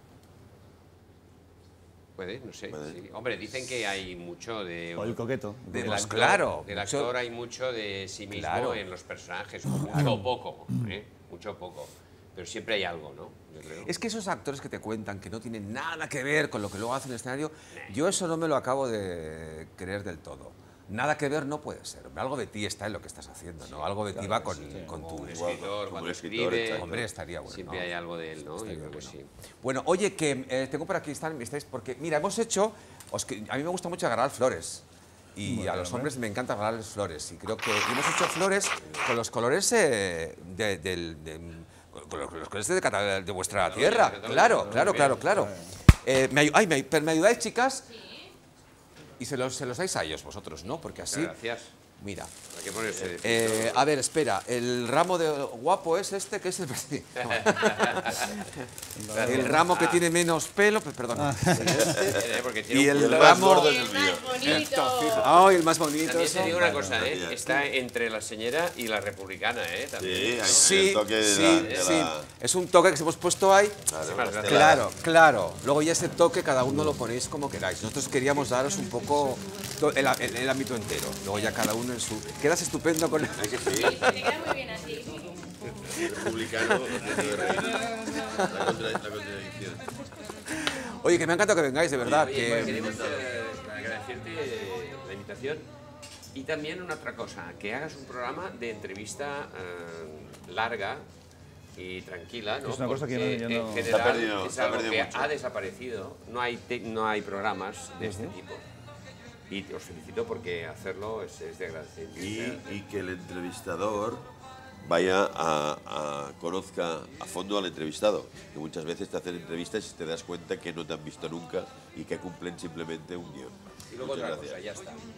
Puede, no sé. Puede. sí. Hombre, dicen que hay mucho de... O el coqueto. De- del pues actor, claro, del mucho- actor hay mucho de sí mismo Claro. en los personajes, o mucho o poco, ¿eh? Mucho o poco. Pero siempre hay algo, ¿no? Yo creo. Es que esos actores que te cuentan que no tienen nada que ver con lo que luego hacen en el escenario, yo eso no me lo acabo de creer del todo. Nada que ver no puede ser. Algo de ti está en lo que estás haciendo, ¿no? Algo de ti va con, con Como tu... un Igual, escritor, como cuando un escritor, escribe, exacto. Hombre, estaría bueno. siempre ¿no? hay algo de él, ¿no? Yo Estaría creo que bueno. sí. Bueno, oye, que eh, tengo por aquí, están, estáis, porque, mira, hemos hecho, os que- a mí me gusta mucho agarrar flores. Y a los hombres me encanta agarrarles flores. Y creo que y hemos hecho flores con los colores eh, de, del- de- con los, los colores de, Cata- de vuestra Cataluña, tierra. Cataluña. Claro, Muy claro, bien. claro, claro. Eh, me, ayu- ay, me, pero ¿me ayudáis, chicas? Y se los, se los dais a ellos vosotros, ¿no? Porque así, Gracias. mira. Hay que ponerse de Eh, a ver, espera, el ramo de guapo es este, que es el... el ramo que tiene menos pelo, pe- perdón. Eh, porque tiene Y un el punto- más ramo... gordo es el mío. Ay, el más bonito. También eso. te digo una cosa, Vale, ¿eh? vale. Está entre la señera y la republicana, ¿eh? También. Sí, hay Sí, el toque de sí, la... de sí. la- Es un toque que hemos puesto ahí. claro, Sí, la más grande. estela. Claro, claro. Luego ya ese toque cada uno lo ponéis como queráis. Nosotros queríamos daros un poco to- el, el- el ámbito entero. Luego ya cada uno en su... Quedas estupendo con... Hay que sí, Te queda muy bien así. republicano, dentro de reír. La, contra, la contradicción. Oye, que me ha encantado que vengáis, de verdad. Oye, que... queremos eh, agradecerte eh, la invitación y también una otra cosa, que hagas un programa de entrevista eh, larga y tranquila, ¿no? Es una cosa que Porque yo no- yo no- en Se ha general perdido- es se ha algo perdido que mucho. ha desaparecido, no hay, te- no hay programas de este tipo. Y os felicito porque hacerlo es, es de agradecer. Y, y que el entrevistador vaya a, a conozca a fondo al entrevistado, que muchas veces te hacen entrevistas y te das cuenta que no te han visto nunca y que cumplen simplemente un guión. Y luego Muchas otra gracias. cosa, ya está.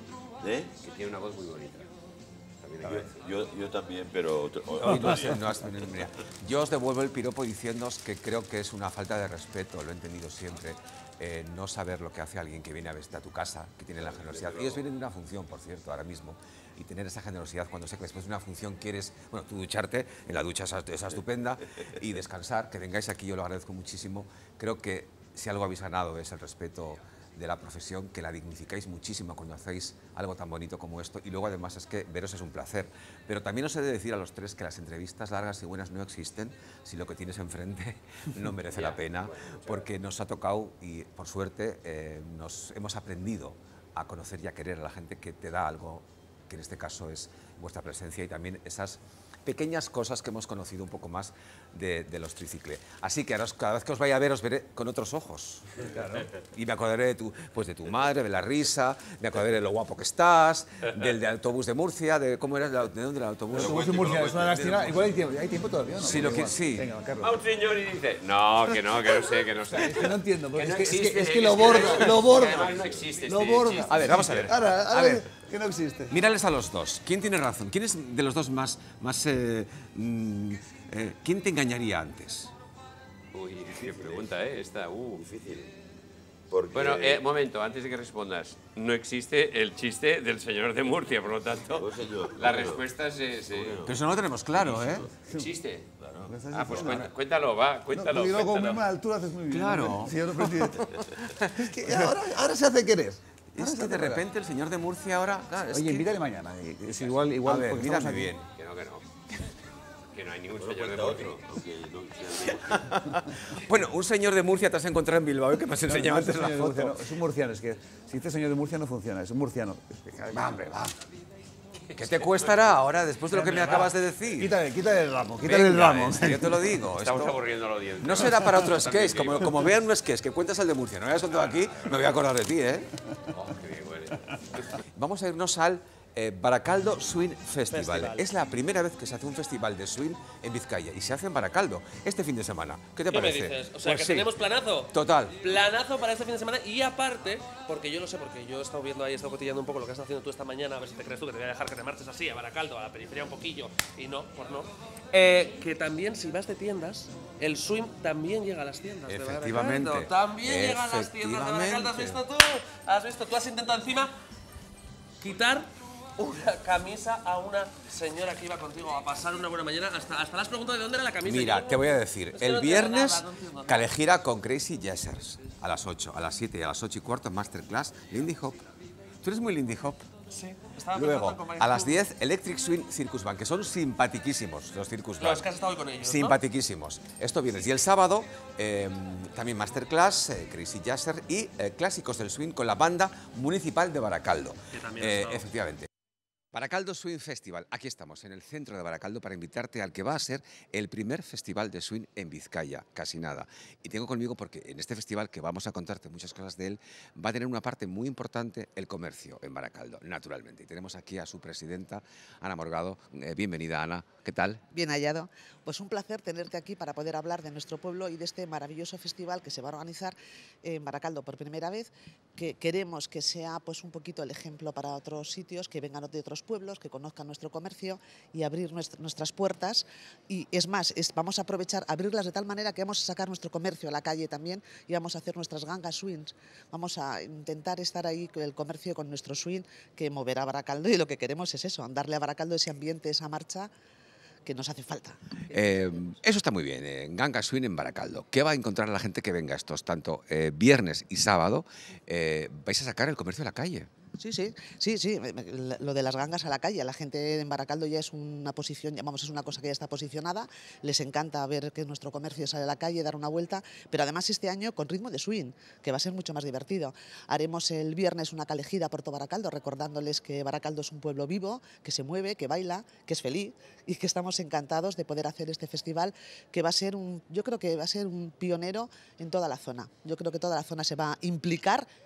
¿Eh? Que tiene una voz muy bonita. También hay que decir. Yo, yo, yo también, pero... otro- Hoy no otro has- día. no has- mira, yo os devuelvo el piropo diciéndoos que creo que es una falta de respeto, lo he entendido siempre, eh, no saber lo que hace alguien que viene a verte a tu casa, que tiene la generosidad. Ellos vienen de una función, por cierto, ahora mismo, y tener esa generosidad cuando sé que después de una función quieres, bueno, tú ducharte, en la ducha esa, esa estupenda, y descansar, que vengáis aquí, yo lo agradezco muchísimo. Creo que si algo habéis ganado es el respeto de la profesión, que la dignificáis muchísimo cuando hacéis algo tan bonito como esto, y luego además es que veros es un placer. Pero también os he de decir a los tres que las entrevistas largas y buenas no existen si lo que tienes enfrente no merece la pena, porque nos ha tocado y por suerte eh, nos hemos aprendido a conocer y a querer a la gente que te da algo, que en este caso es vuestra presencia y también esas pequeñas cosas que hemos conocido un poco más de, de los Tricicle. Así que ahora os- cada vez que os vaya a ver os veré con otros ojos. Y me acordaré de tu, pues de tu madre, de la risa, me acordaré de lo guapo que estás, del de autobús de Murcia, de cómo era, de dónde era el autobús. El autobús de Murcia es una lástima. Igual hay tiempo, hay tiempo todavía, ¿no? Sí, lo que- Igual. sí. Venga, A Carlos. un señor y dice, no, que no, que no sé, que no sé. Es que no entiendo, porque Que no es, que, es, que, existe, es que es lo que no borda, existe. lo borda. Además no existe Lo este borda. chiste. A ver, vamos a ver. Ahora, ahora A ver. que no existe. Mírales a los dos. ¿Quién tiene razón? ¿Quién es de los dos más... más eh, mm, eh, ¿quién te engañaría antes? Uy, qué pregunta, ¿eh? Esta, uh. Difícil. Porque... Bueno, eh, momento, antes de que respondas, no existe el chiste del señor de Murcia, por lo tanto, No, señor. la No, no. respuesta es... es, eh, Pero eso no lo tenemos claro, ¿eh? ¿Existe? Me estás Ah, pues diciendo. cuenta- cuéntalo, va, No, cuéntalo. porque luego con cuéntalo. misma altura haces muy bien. Claro. ¿no? Señor presidente. Es que ahora, ahora se hace querer. Ahora Es se que hace de querer. repente el señor de Murcia ahora... claro, es Oye, que- invítale mañana. Es igual, igual. A ver, porque mírame estamos aquí. bien. Que no, que no. Que no hay ningún Bueno, señor de cuenta Murcia. otro, aunque no sea- Bueno, un señor de Murcia te has encontrado en Bilbao que me has No, enseñado no, es antes un la señor de Murcia, foto. no, es un murciano, es que si dice señor de Murcia no funciona, es un murciano. Va, hombre, va. ¿Qué te cuestará ahora después de lo que me acabas de decir? Quítale, quítale el ramo, quítale el Venga, ramo. este, yo te lo digo. Estamos esto aburriendo a la audiencia. no será para otro También sketch. Como, digo. como vean un sketch que cuentas el de Murcia, no me hayas contado aquí, me voy a acordar de ti, ¿eh? Oh, qué bien huele. Vamos a irnos al eh, Baracaldo Swing Festival. Festival. Es la primera vez que se hace un festival de swing en Vizcaya y se hace en Baracaldo este fin de semana. ¿Qué te ¿Qué me parece? dices? O sea, Pues que sí. tenemos planazo. Total. Planazo para este fin de semana y aparte, porque yo lo sé, porque yo he estado viendo ahí, he estado cotillando un poco lo que has estado haciendo tú esta mañana, a ver si te crees tú que te voy a dejar que te marches así a Baracaldo, a la periferia un poquillo, y no, por no. Eh, que también si vas de tiendas, el swing también llega a las tiendas de Efectivamente. Baracaldo. También llega a las tiendas de Baracaldo. ¿Has visto tú? ¿Has visto? Tú has intentado encima quitar una camisa a una señora que iba contigo a pasar una buena mañana. Hasta, hasta le has preguntado de dónde era la camisa. Mira, Yo- te voy a decir, Es que el no entiendo viernes nada, no entiendo nada. Calejira con Crazy Yesers a las ocho, a las siete y a las ocho y cuarto Masterclass Lindy Hop. ¿Tú eres muy Lindy Hop? Sí, estaba Luego, pensando en a las diez, Electric Swing Circus Band, que son simpatiquísimos los Circus Band. Los que has estado hoy con ellos, ¿no? Simpatiquísimos. Esto viernes. Y el sábado, eh, también Masterclass, eh, Crazy Jazzer y eh, Clásicos del Swing con la banda municipal de Baracaldo. Que también has Eh, estado. efectivamente. Baracaldo Swing Festival. Aquí estamos, en el centro de Baracaldo, para invitarte al que va a ser el primer festival de swing en Vizcaya, casi nada. Y tengo conmigo, porque en este festival, que vamos a contarte muchas cosas de él, va a tener una parte muy importante el comercio en Baracaldo, naturalmente. Y tenemos aquí a su presidenta, Ana Morgado. Eh, bienvenida, Ana. ¿Qué tal? Bien hallado. Pues un placer tenerte aquí para poder hablar de nuestro pueblo y de este maravilloso festival que se va a organizar en Baracaldo por primera vez, que queremos que sea pues un poquito el ejemplo para otros sitios, que vengan de otros pueblos, que conozcan nuestro comercio y abrir nuestra- nuestras puertas. Y es más, es- vamos a aprovechar, abrirlas de tal manera que vamos a sacar nuestro comercio a la calle también y vamos a hacer nuestras gangas swings. Vamos a intentar estar ahí con el comercio con nuestro swing que moverá Baracaldo, y lo que queremos es eso, darle a Baracaldo ese ambiente, esa marcha que nos hace falta. Eh, eso está muy bien, en Ganga Swing en Baracaldo. ¿Qué va a encontrar la gente que venga estos, tanto eh, viernes y sábado? Eh, vais a sacar el comercio a la calle. Sí, sí, sí, sí. me- me- Lo de las gangas a la calle. La gente en Baracaldo ya es una posición, ya- vamos, es una cosa que ya está posicionada. Les encanta ver que nuestro comercio sale a la calle, dar una vuelta. Pero además este año con ritmo de swing, que va a ser mucho más divertido. Haremos el viernes una calejira por todo Baracaldo, recordándoles que Baracaldo es un pueblo vivo, que se mueve, que baila, que es feliz y que estamos encantados de poder hacer este festival, que va a ser un, yo creo que va a ser un pionero en toda la zona. Yo creo que toda la zona se va a implicar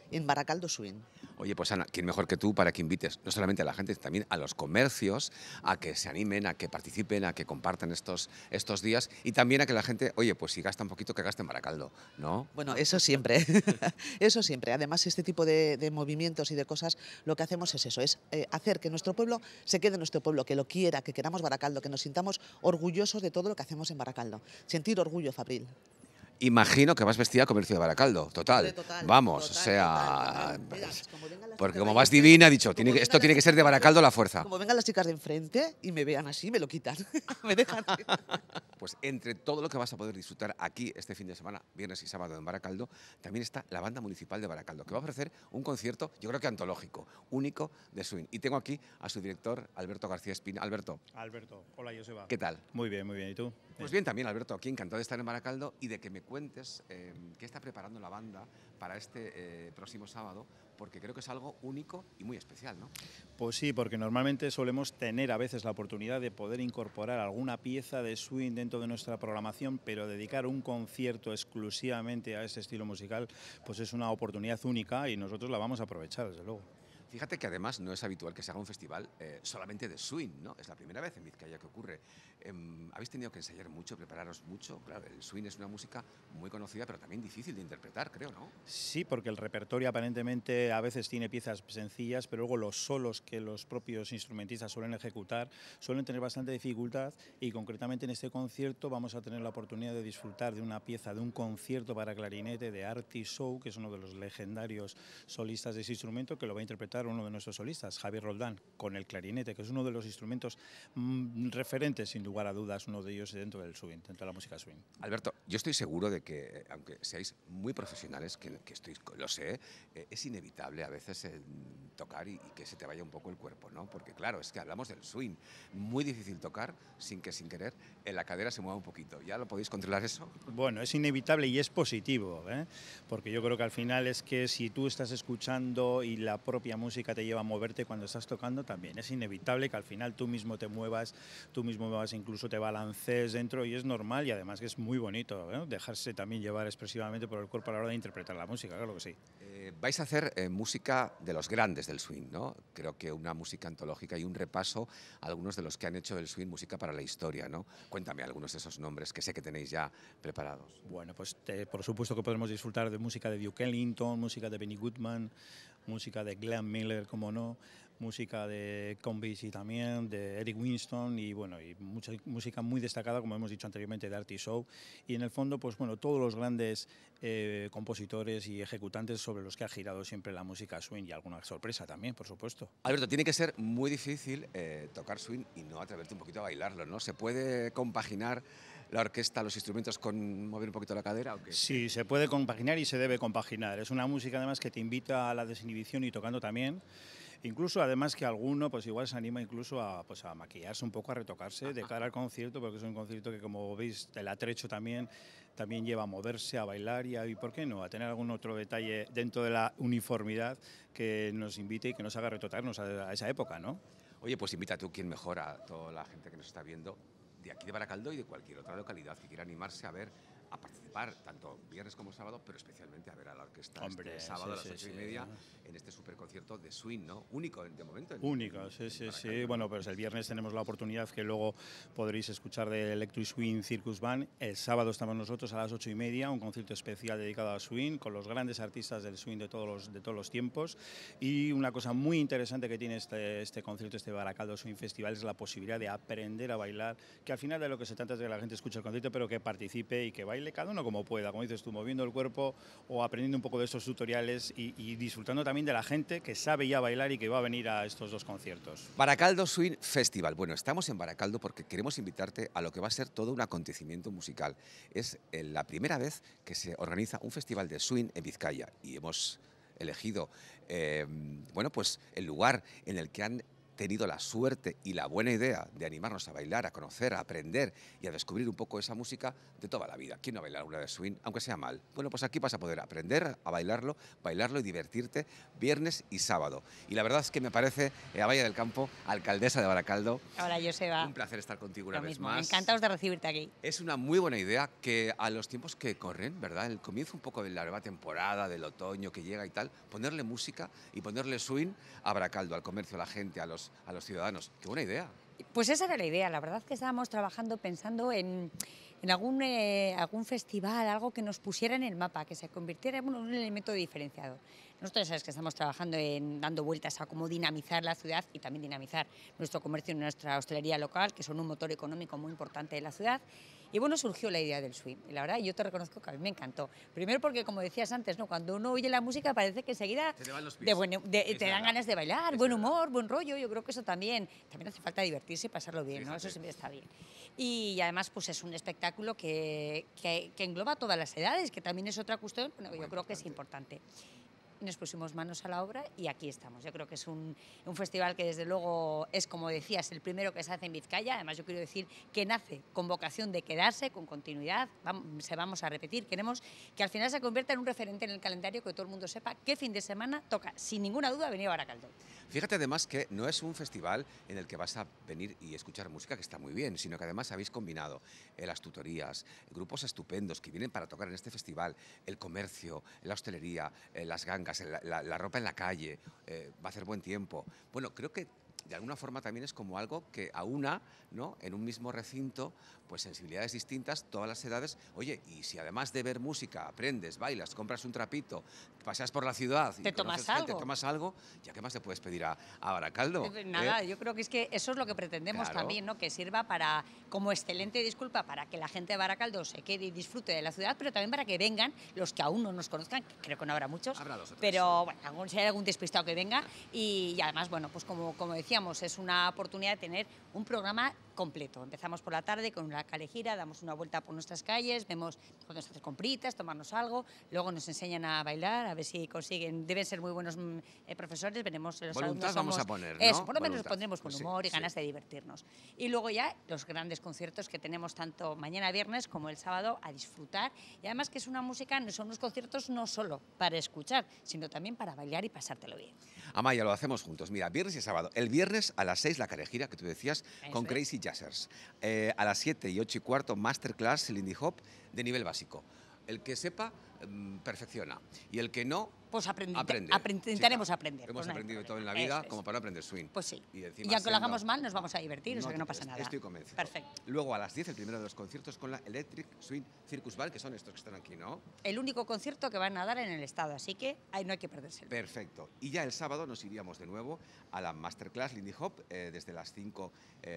en Baracaldo Swing. Oye, pues Ana, ¿quién mejor que tú para que invites no solamente a la gente, sino también a los comercios a que se animen, a que participen, a que compartan estos, estos días y también a que la gente, oye, pues si gasta un poquito, que gaste en Baracaldo, ¿no? Bueno, eso siempre, eso siempre. Además, este tipo de, de movimientos y de cosas, lo que hacemos es eso, es eh, hacer que nuestro pueblo se quede en nuestro pueblo, que lo quiera, que queramos Baracaldo, que nos sintamos orgullosos de todo lo que hacemos en Baracaldo. Sentir orgullo, Fabril. Imagino que vas vestida a comercio de Baracaldo, total. Hombre, total, Vamos, total, o sea, total, total. Mira, pues, como vengan las porque chicas como de vas enfrente, divina, ha dicho, como tiene que, vengan esto las tiene que ser de chicas Baracaldo a la fuerza. Como vengan las chicas de enfrente y me vean así, me lo quitan, me dejan. Pues entre todo lo que vas a poder disfrutar aquí este fin de semana, viernes y sábado en Baracaldo, también está la Banda Municipal de Baracaldo, que va a ofrecer un concierto, yo creo que antológico, único de swing. Y tengo aquí a su director, Alberto García Espina. Alberto, Alberto, hola Joseba. ¿qué tal? Muy bien, muy bien. ¿Y tú? Pues bien, también Alberto, aquí encantado de estar en Baracaldo y de que me cuentes eh, qué está preparando la banda para este eh, próximo sábado, porque creo que es algo único y muy especial, ¿no? Pues sí, porque normalmente solemos tener a veces la oportunidad de poder incorporar alguna pieza de swing dentro de nuestra programación, pero dedicar un concierto exclusivamente a este estilo musical, pues es una oportunidad única y nosotros la vamos a aprovechar, desde luego. Fíjate que además no es habitual que se haga un festival eh, solamente de swing, ¿no? Es la primera vez en Vizcaya que ocurre. Eh, ¿Habéis tenido que ensayar mucho, prepararos mucho? Claro, el swing es una música muy conocida, pero también difícil de interpretar, creo, ¿no? Sí, porque el repertorio aparentemente a veces tiene piezas sencillas, pero luego los solos que los propios instrumentistas suelen ejecutar suelen tener bastante dificultad y concretamente en este concierto vamos a tener la oportunidad de disfrutar de una pieza, de un concierto para clarinete de Artie Shaw, que es uno de los legendarios solistas de ese instrumento, que lo va a interpretar uno de nuestros solistas, Javier Roldán, con el clarinete, que es uno de los instrumentos mmm, referentes, sin lugar a dudas, uno de ellos dentro del swing, dentro de la música swing. Alberto, yo estoy seguro de que, aunque seáis muy profesionales, que, que estoy, lo sé, eh, es inevitable a veces el tocar y, y que se te vaya un poco el cuerpo, ¿no? Porque claro, es que hablamos del swing, muy difícil tocar sin que sin querer en la cadera se mueva un poquito. ¿Ya lo podéis controlar eso? Bueno, es inevitable y es positivo, ¿eh? Porque yo creo que al final es que si tú estás escuchando y la propia música te lleva a moverte cuando estás tocando, también es inevitable que al final tú mismo te muevas, tú mismo muevas, incluso te balancees dentro y es normal y además que es muy bonito, ¿eh? Dejarse también llevar expresivamente por el cuerpo a la hora de interpretar la música, claro que sí. Eh, vais a hacer eh, música de los grandes del swing, ¿no? Creo que una música antológica y un repaso a algunos de los que han hecho del swing música para la historia, ¿no? Cuéntame algunos de esos nombres que sé que tenéis ya preparados. Bueno, pues te, por supuesto que podemos disfrutar de música de Duke Ellington, música de Benny Goodman, música de Glenn Miller, como no, música de Count Basie también, de Eric Winston y bueno, y mucha música muy destacada, como hemos dicho anteriormente, de Artie Shaw. Y en el fondo, pues bueno, todos los grandes eh, compositores y ejecutantes sobre los que ha girado siempre la música swing y alguna sorpresa también, por supuesto. Alberto, tiene que ser muy difícil eh, tocar swing y no atreverte un poquito a bailarlo, ¿no? ¿Se puede compaginar la orquesta, los instrumentos con mover un poquito la cadera o qué? Sí, se puede compaginar y se debe compaginar. Es una música además que te invita a la desinhibición y tocando también. Incluso además que alguno pues igual se anima incluso a, pues, a maquillarse un poco, a retocarse de cara al concierto, porque es un concierto que como veis el atrecho también, también lleva a moverse, a bailar y, a, y por qué no, a tener algún otro detalle dentro de la uniformidad que nos invite y que nos haga retocarnos a, a esa época, ¿no? Oye, pues invita tú, quien mejor, a toda la gente que nos está viendo de aquí de Baracaldo y de cualquier otra localidad que quiera animarse a ver, a participar, tanto viernes como sábado, pero especialmente a ver a la orquesta Hombre, este sábado sí, a las sí, ocho y sí. media en este superconcierto de swing, ¿no? Único de momento. En, Único, en, sí, en sí, Baracaldo, sí. ¿no? Bueno, pues el viernes tenemos la oportunidad que luego podréis escuchar de Electric Swing Circus Band. El sábado estamos nosotros a las ocho y media, un concierto especial dedicado a swing, con los grandes artistas del swing de todos los, de todos los tiempos. Y una cosa muy interesante que tiene este, este concierto, este Baracaldo Swing Festival, es la posibilidad de aprender a bailar, que al final de lo que se trata es de que la gente escuche el concierto, pero que participe y que baile cada uno como pueda, como dices tú, moviendo el cuerpo o aprendiendo un poco de estos tutoriales y, y disfrutando también de la gente que sabe ya bailar y que va a venir a estos dos conciertos. Baracaldo Swing Festival. Bueno, estamos en Baracaldo porque queremos invitarte a lo que va a ser todo un acontecimiento musical. Es eh, la primera vez que se organiza un festival de swing en Vizcaya y hemos elegido eh, bueno, pues el lugar en el que han tenido la suerte y la buena idea de animarnos a bailar, a conocer, a aprender y a descubrir un poco esa música de toda la vida. ¿Quién no baila alguna de swing, aunque sea mal? Bueno, pues aquí vas a poder aprender a bailarlo, bailarlo y divertirte viernes y sábado. Y la verdad es que me parece, eh, Amaya del Campo, alcaldesa de Baracaldo. Hola, Joseba. Un placer estar contigo una Lo vez mismo, más. encantados de recibirte aquí. Es una muy buena idea que a los tiempos que corren, ¿verdad? El comienzo un poco de la nueva temporada, del otoño que llega y tal, ponerle música y ponerle swing a Baracaldo, al comercio, a la gente, a los, a los ciudadanos. ¡Qué buena idea! Pues esa era la idea. La verdad que estábamos trabajando pensando en, en algún, eh, algún festival, algo que nos pusiera en el mapa, que se convirtiera en un, un elemento diferenciador. Nosotros sabes que estamos trabajando en dando vueltas a cómo dinamizar la ciudad y también dinamizar nuestro comercio y nuestra hostelería local, que son un motor económico muy importante de la ciudad. Y bueno, surgió la idea del swing. Y la verdad, yo te reconozco que a mí me encantó. Primero porque, como decías antes, ¿no? Cuando uno oye la música parece que enseguida te, van los pies. De buen, de, te dan verdad. ganas de bailar, Es buen verdad. humor, buen rollo. Yo creo que eso también, también hace falta divertirse y pasarlo bien, ¿no? Fíjate. Eso siempre está bien. Y, y además, pues es un espectáculo que, que, que engloba todas las edades, que también es otra cuestión, bueno, yo creo que es importante. Nos pusimos manos a la obra y aquí estamos. Yo creo que es un, un festival que desde luego es, como decías, el primero que se hace en Vizcaya. Además, yo quiero decir que nace con vocación de quedarse, con continuidad. Vamos, se vamos a repetir. Queremos que al final se convierta en un referente en el calendario, que todo el mundo sepa qué fin de semana toca, sin ninguna duda, venir a Baracaldo. Fíjate además que no es un festival en el que vas a venir y escuchar música, que está muy bien, sino que además habéis combinado eh, las tutorías, grupos estupendos que vienen para tocar en este festival, el comercio, la hostelería, eh, las gangas, la, la, la ropa en la calle, eh, va a hacer buen tiempo. Bueno, creo que de alguna forma también es como algo que aúna, ¿no?, en un mismo recinto, pues sensibilidades distintas, todas las edades. Oye, y si además de ver música aprendes, bailas, compras un trapito, paseas por la ciudad y ¿Te tomas conoces gente, algo? te tomas algo, ¿ya qué más te puedes pedir a, a Baracaldo? Eh, Nada, ¿Eh? yo creo que es que eso es lo que pretendemos Claro. también, ¿no? Que sirva para, como excelente disculpa para que la gente de Baracaldo se quede y disfrute de la ciudad, pero también para que vengan los que aún no nos conozcan, que creo que no habrá muchos, Habrá dos o tres, pero bueno, algún- si hay algún despistado que venga y, y además, bueno, pues como, como decíamos, es una oportunidad de tener un programa completo. Empezamos por la tarde con una calejira, damos una vuelta por nuestras calles, vemos cuando se hacer compritas, tomarnos algo, luego nos enseñan a bailar, a ver si consiguen, deben ser muy buenos mm, eh, profesores, veremos los Voluntad alumnos vamos somos- a poner, ¿no? Eso, por lo menos nos Voluntad. pondremos con Pues sí, humor y sí. ganas de divertirnos. Y luego ya los grandes conciertos que tenemos tanto mañana viernes como el sábado a disfrutar. Y además que es una música, son unos conciertos no solo para escuchar, sino también para bailar y pasártelo bien. Amaya, lo hacemos juntos. Mira, viernes y sábado. El viernes a las seis la calejira, que tú decías, Eso con es. Crazy Jazzers. Eh, a las siete y ocho y cuarto, masterclass Lindy Hop de nivel básico. El que sepa, mm, perfecciona. Y el que no, Pues aprendi- aprende. apre- intentaremos Chica, aprender. Hemos pues no hay aprendido problema. todo en la vida Eso es. como para no aprender swing. Pues sí. Y, Y, encima aunque lo siendo- hagamos mal, nos vamos a divertir, o sea que no te pasa creas, nada. Estoy convencido. Perfecto. Luego a las diez el primero de los conciertos con la Electric Swing Circus Ball, que son estos que están aquí, ¿no? El único concierto que van a dar en el estado, así que ahí no hay que perdérselo. Perfecto. Y ya el sábado nos iríamos de nuevo a la Masterclass Lindy Hop eh, desde las cinco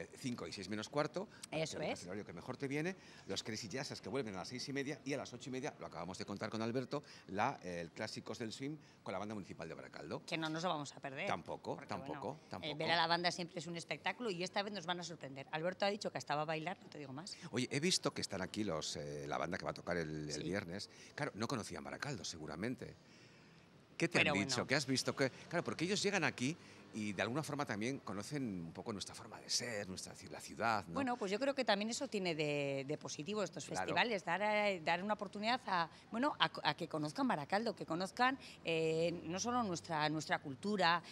y seis menos cuarto. Eso el es. horario que mejor te viene. Los Crazy Jazzers que vuelven a las seis y media y a las ocho y media, lo acabamos de contar con Alberto, la eh, el Clásicos del Swing con la Banda Municipal de Baracaldo. Que no nos lo vamos a perder. Tampoco, Porque, tampoco, bueno, tampoco. eh, ver a la banda siempre es un espectáculo y esta vez nos van a sorprender. Alberto ha dicho que hasta va a bailar, no te digo más. Oye, he visto que están aquí los, eh, la banda que va a tocar el, el Sí. viernes. Claro, no conocían Baracaldo, seguramente. ¿Qué te Pero han dicho? bueno. ¿Qué has visto? ¿Qué? Claro, porque ellos llegan aquí y de alguna forma también conocen un poco nuestra forma de ser, nuestra ci- la ciudad, ¿no? Bueno, pues yo creo que también eso tiene de, de positivo estos Claro. festivales, dar, eh, dar una oportunidad a, bueno, a, a que conozcan Baracaldo, que conozcan eh, no solo nuestra, nuestra cultura,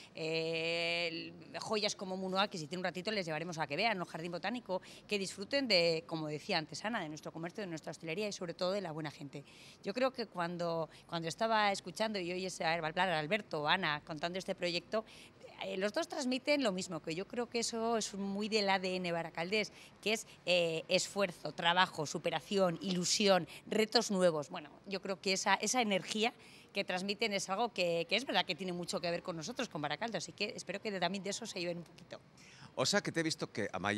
eh, joyas como Munoa, que si tiene un ratito les llevaremos a que vean, el Jardín Botánico, que disfruten de, como decía antes Ana, de nuestro comercio, de nuestra hostelería y sobre todo de la buena gente. Yo creo que cuando, cuando estaba escuchando y oyes a hablar a Alberto o Ana contando este proyecto, eh, los dos transmiten lo mismo, que yo creo que eso es muy del A D N baracaldés, que es eh, esfuerzo, trabajo, superación, ilusión, retos nuevos. Bueno, yo creo que esa, esa energía que transmiten es algo que, que es verdad que tiene mucho que ver con nosotros, con Baracaldo, así que espero que de- también de eso se lleven un poquito. O sea, que te he visto que Amaya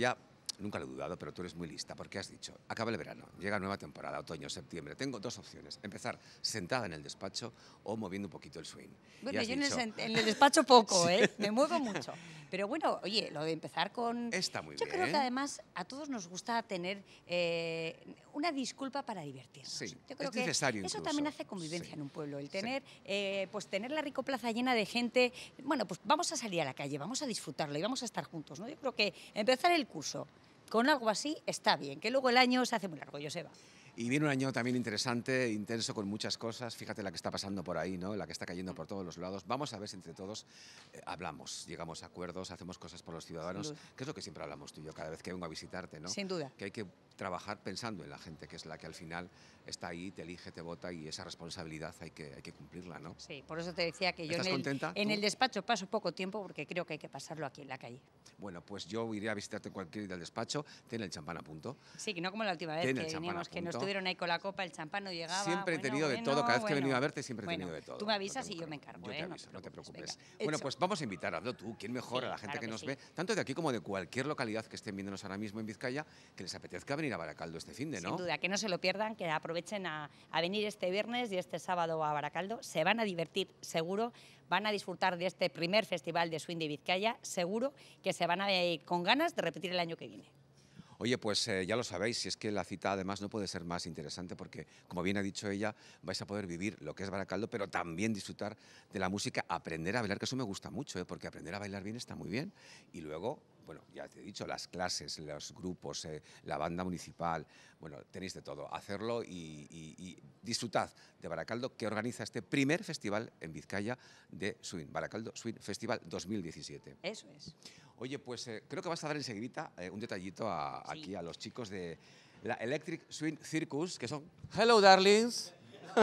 nunca lo he dudado, pero tú eres muy lista, porque has dicho, acaba el verano, llega nueva temporada, otoño, septiembre, tengo dos opciones, empezar sentada en el despacho o moviendo un poquito el swing. Bueno, yo dicho, en, el, en el despacho poco, ¿eh? Me muevo mucho. Pero bueno, oye, lo de empezar con... Está muy yo bien. creo que además a todos nos gusta tener eh, una disculpa para divertirnos. Sí, yo creo es que necesario eso incluso. también hace convivencia Sí. en un pueblo, el tener, sí. eh, pues tener la Ricoplaza llena de gente. Bueno, pues vamos a salir a la calle, vamos a disfrutarlo y vamos a estar juntos, ¿no? Yo creo que empezar el curso con algo así está bien, que luego el año se hace muy largo, Joseba. Y viene un año también interesante, intenso, con muchas cosas. Fíjate la que está pasando por ahí, ¿no? La que está cayendo por todos los lados. Vamos a ver si entre todos eh, hablamos, llegamos a acuerdos, hacemos cosas por los ciudadanos, que es lo que siempre hablamos tú y yo cada vez que vengo a visitarte, ¿no? Sin duda. Que hay que trabajar pensando en la gente, que es la que al final está ahí, te elige, te vota y esa responsabilidad hay que, hay que cumplirla, ¿no? Sí, por eso te decía que yo ¿Estás en el, contenta, en tú? el despacho paso poco tiempo porque creo que hay que pasarlo aquí en la calle. Bueno, pues yo iré a visitarte cualquier día del despacho, ten el champán a punto. Sí, que no como la última vez Ten que el champán vinimos, a que nos punto. tuvieron ahí con la copa, el champán no llegaba. Siempre he bueno, tenido de bueno, todo, cada vez que he bueno. venido a verte siempre he Bueno, tenido de todo. tú me avisas No te y yo me preocupes. encargo, Yo ¿eh? te No aviso, te no te preocupes. preocupes. Venga, Bueno, hecho. pues vamos a invitar, hazlo tú, ¿quién mejor? Sí, a la gente claro que que nos sí. ve, tanto de aquí como de cualquier localidad que estén viéndonos ahora mismo en Vizcaya, que les apetezca venir a Baracaldo este fin de, ¿no? Sin duda, que no se lo pierdan, que aprovechen a, a venir este viernes y este sábado a Baracaldo. Se van a divertir, seguro. Van a disfrutar de este primer festival de swing de Vizcaya. Seguro que se van a ir con ganas de repetir el año que viene. Oye, pues eh, ya lo sabéis, si es que la cita además no puede ser más interesante porque, como bien ha dicho ella, vais a poder vivir lo que es Baracaldo, pero también disfrutar de la música, aprender a bailar, que eso me gusta mucho, ¿eh? Porque aprender a bailar bien está muy bien. Y luego, bueno, ya te he dicho, las clases, los grupos, eh, la banda municipal, bueno, tenéis de todo. Hacerlo y, y, y disfrutad de Baracaldo, que organiza este primer festival en Vizcaya de swing, Baracaldo Swing Festival dos mil diecisiete. Eso es. Oye, pues eh, creo que vas a dar enseguida eh, un detallito a, Sí. aquí a los chicos de la Electric Swing Circus, que son Hello Darlings.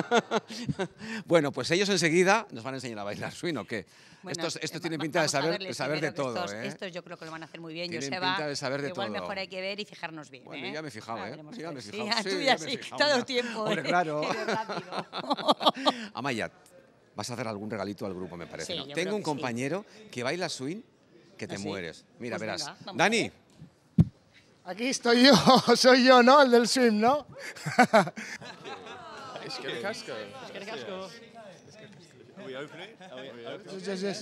Bueno, pues ellos enseguida nos van a enseñar a bailar swing, ¿o qué? Bueno, estos estos eh, tienen va- pinta de vamos a saber, verles de, saber de primero que todo, estos, ¿eh? estos yo creo que lo van a hacer muy bien, Tienen Joseba. pinta de saber de Igual todo. mejor hay que ver y fijarnos bien. Bueno, ¿eh? ya me he fijado, Ah, ¿eh? veremos Ya a me he ver. fijado. Sí, ah, Sí, tú ya ya me he sí, fijado te ha dado ya. tiempo. Hombre, ¿eh? claro. Eres rápido. Amaya, vas a hacer algún regalito al grupo, me parece, Sí, ¿no? yo Tengo creo un que sí. compañero que baila swing que te ¿Ah, sí? mueres. Mira, Pues verás. venga, vamos a Dani, ver. Aquí estoy yo, soy yo, ¿no? El del swim, ¿no? Yes, yes, yes.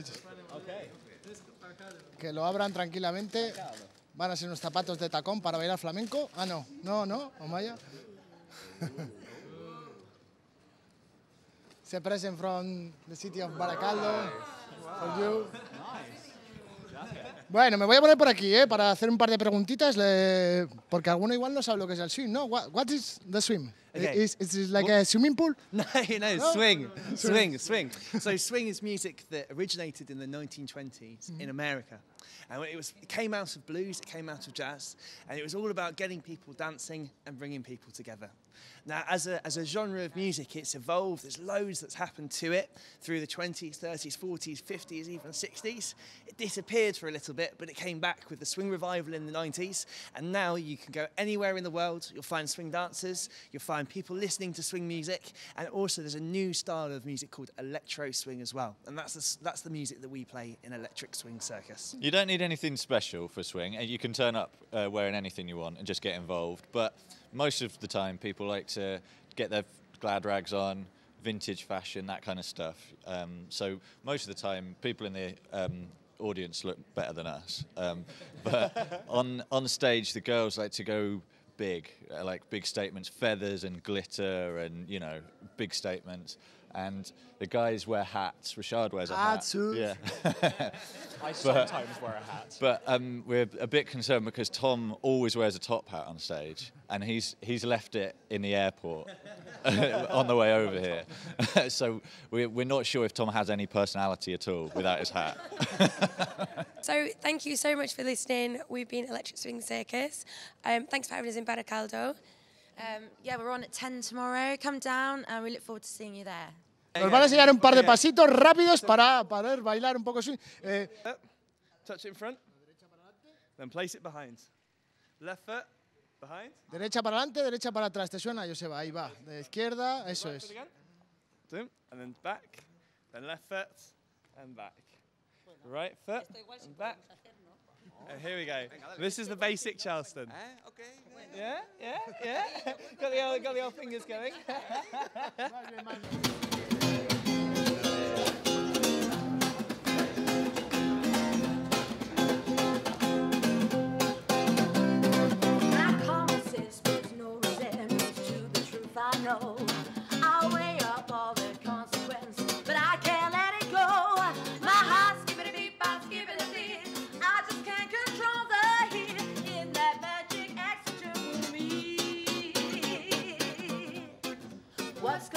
Que lo abran tranquilamente. Van a ser unos zapatos de tacón para bailar flamenco. Ah, no, no, no, Amaya. Se present from the city of Baracaldo. For you. Bueno, me voy a poner por aquí, ¿eh? Para hacer un par de preguntitas, le- porque alguno igual no sabe lo que es el swim, ¿no? What, what is the swim? Okay. Is, is it like a swimming pool? No, no, No? swing, swing, swing. So swing is music that originated in the nineteen twenties in America. And it, was, it came out of blues, it came out of jazz, and it was all about getting people dancing and bringing people together. Now, as a, as a genre of music, it's evolved. There's loads that's happened to it through the twenties, thirties, forties, fifties, even sixties. It disappeared for a little bit, but it came back with the swing revival in the nineties. And now you can go anywhere in the world. You'll find swing dancers. You'll find people listening to swing music. And also there's a new style of music called electro swing as well. And that's the, that's the music that we play in Electric Swing Circus. You don't need anything special for swing. You can turn up uh, wearing anything you want and just get involved. But most of the time, people like to get their glad rags on, vintage fashion, that kind of stuff. Um, so most of the time, people in the um, audience look better than us. Um, but on on stage, the girls like to go big, uh, like big statements, feathers and glitter, and you know, big statements. And the guys wear hats. Rashad wears a hat. Hats, too. Yeah. I sometimes wear a hat. But um, we're a bit concerned because Tom always wears a top hat on stage, and he's he's left it in the airport on the way over here. So we're we're not sure if Tom has any personality at all without his hat. So thank you so much for listening. We've been Electric Swing Circus. Um, thanks for having us in Baracaldo. Um, yeah, we're on at ten tomorrow. Come down and we look forward to seeing you there. Nos van a enseñar un par de pasitos rápidos para poder bailar un poco swing. Eh, Touch it in front. Then place it behind. Left foot behind. derecha para adelante, derecha para atrás. ¿Te suena, Joseba? Ahí va. De izquierda, eso Right es. foot again. Boom. And then back. Then left foot and back. Right foot and back. Uh, here we go. This is the basic Charleston. Eh? Okay. Yeah, yeah, yeah. got the old, got the old fingers going. My common sense bears no resemblance to the truth I know. I weigh up all the consequences, but I can't let it go. My heart's skipping a beat, I'm skipping a beat. I just can't control the heat in that magic oxygen with me. What's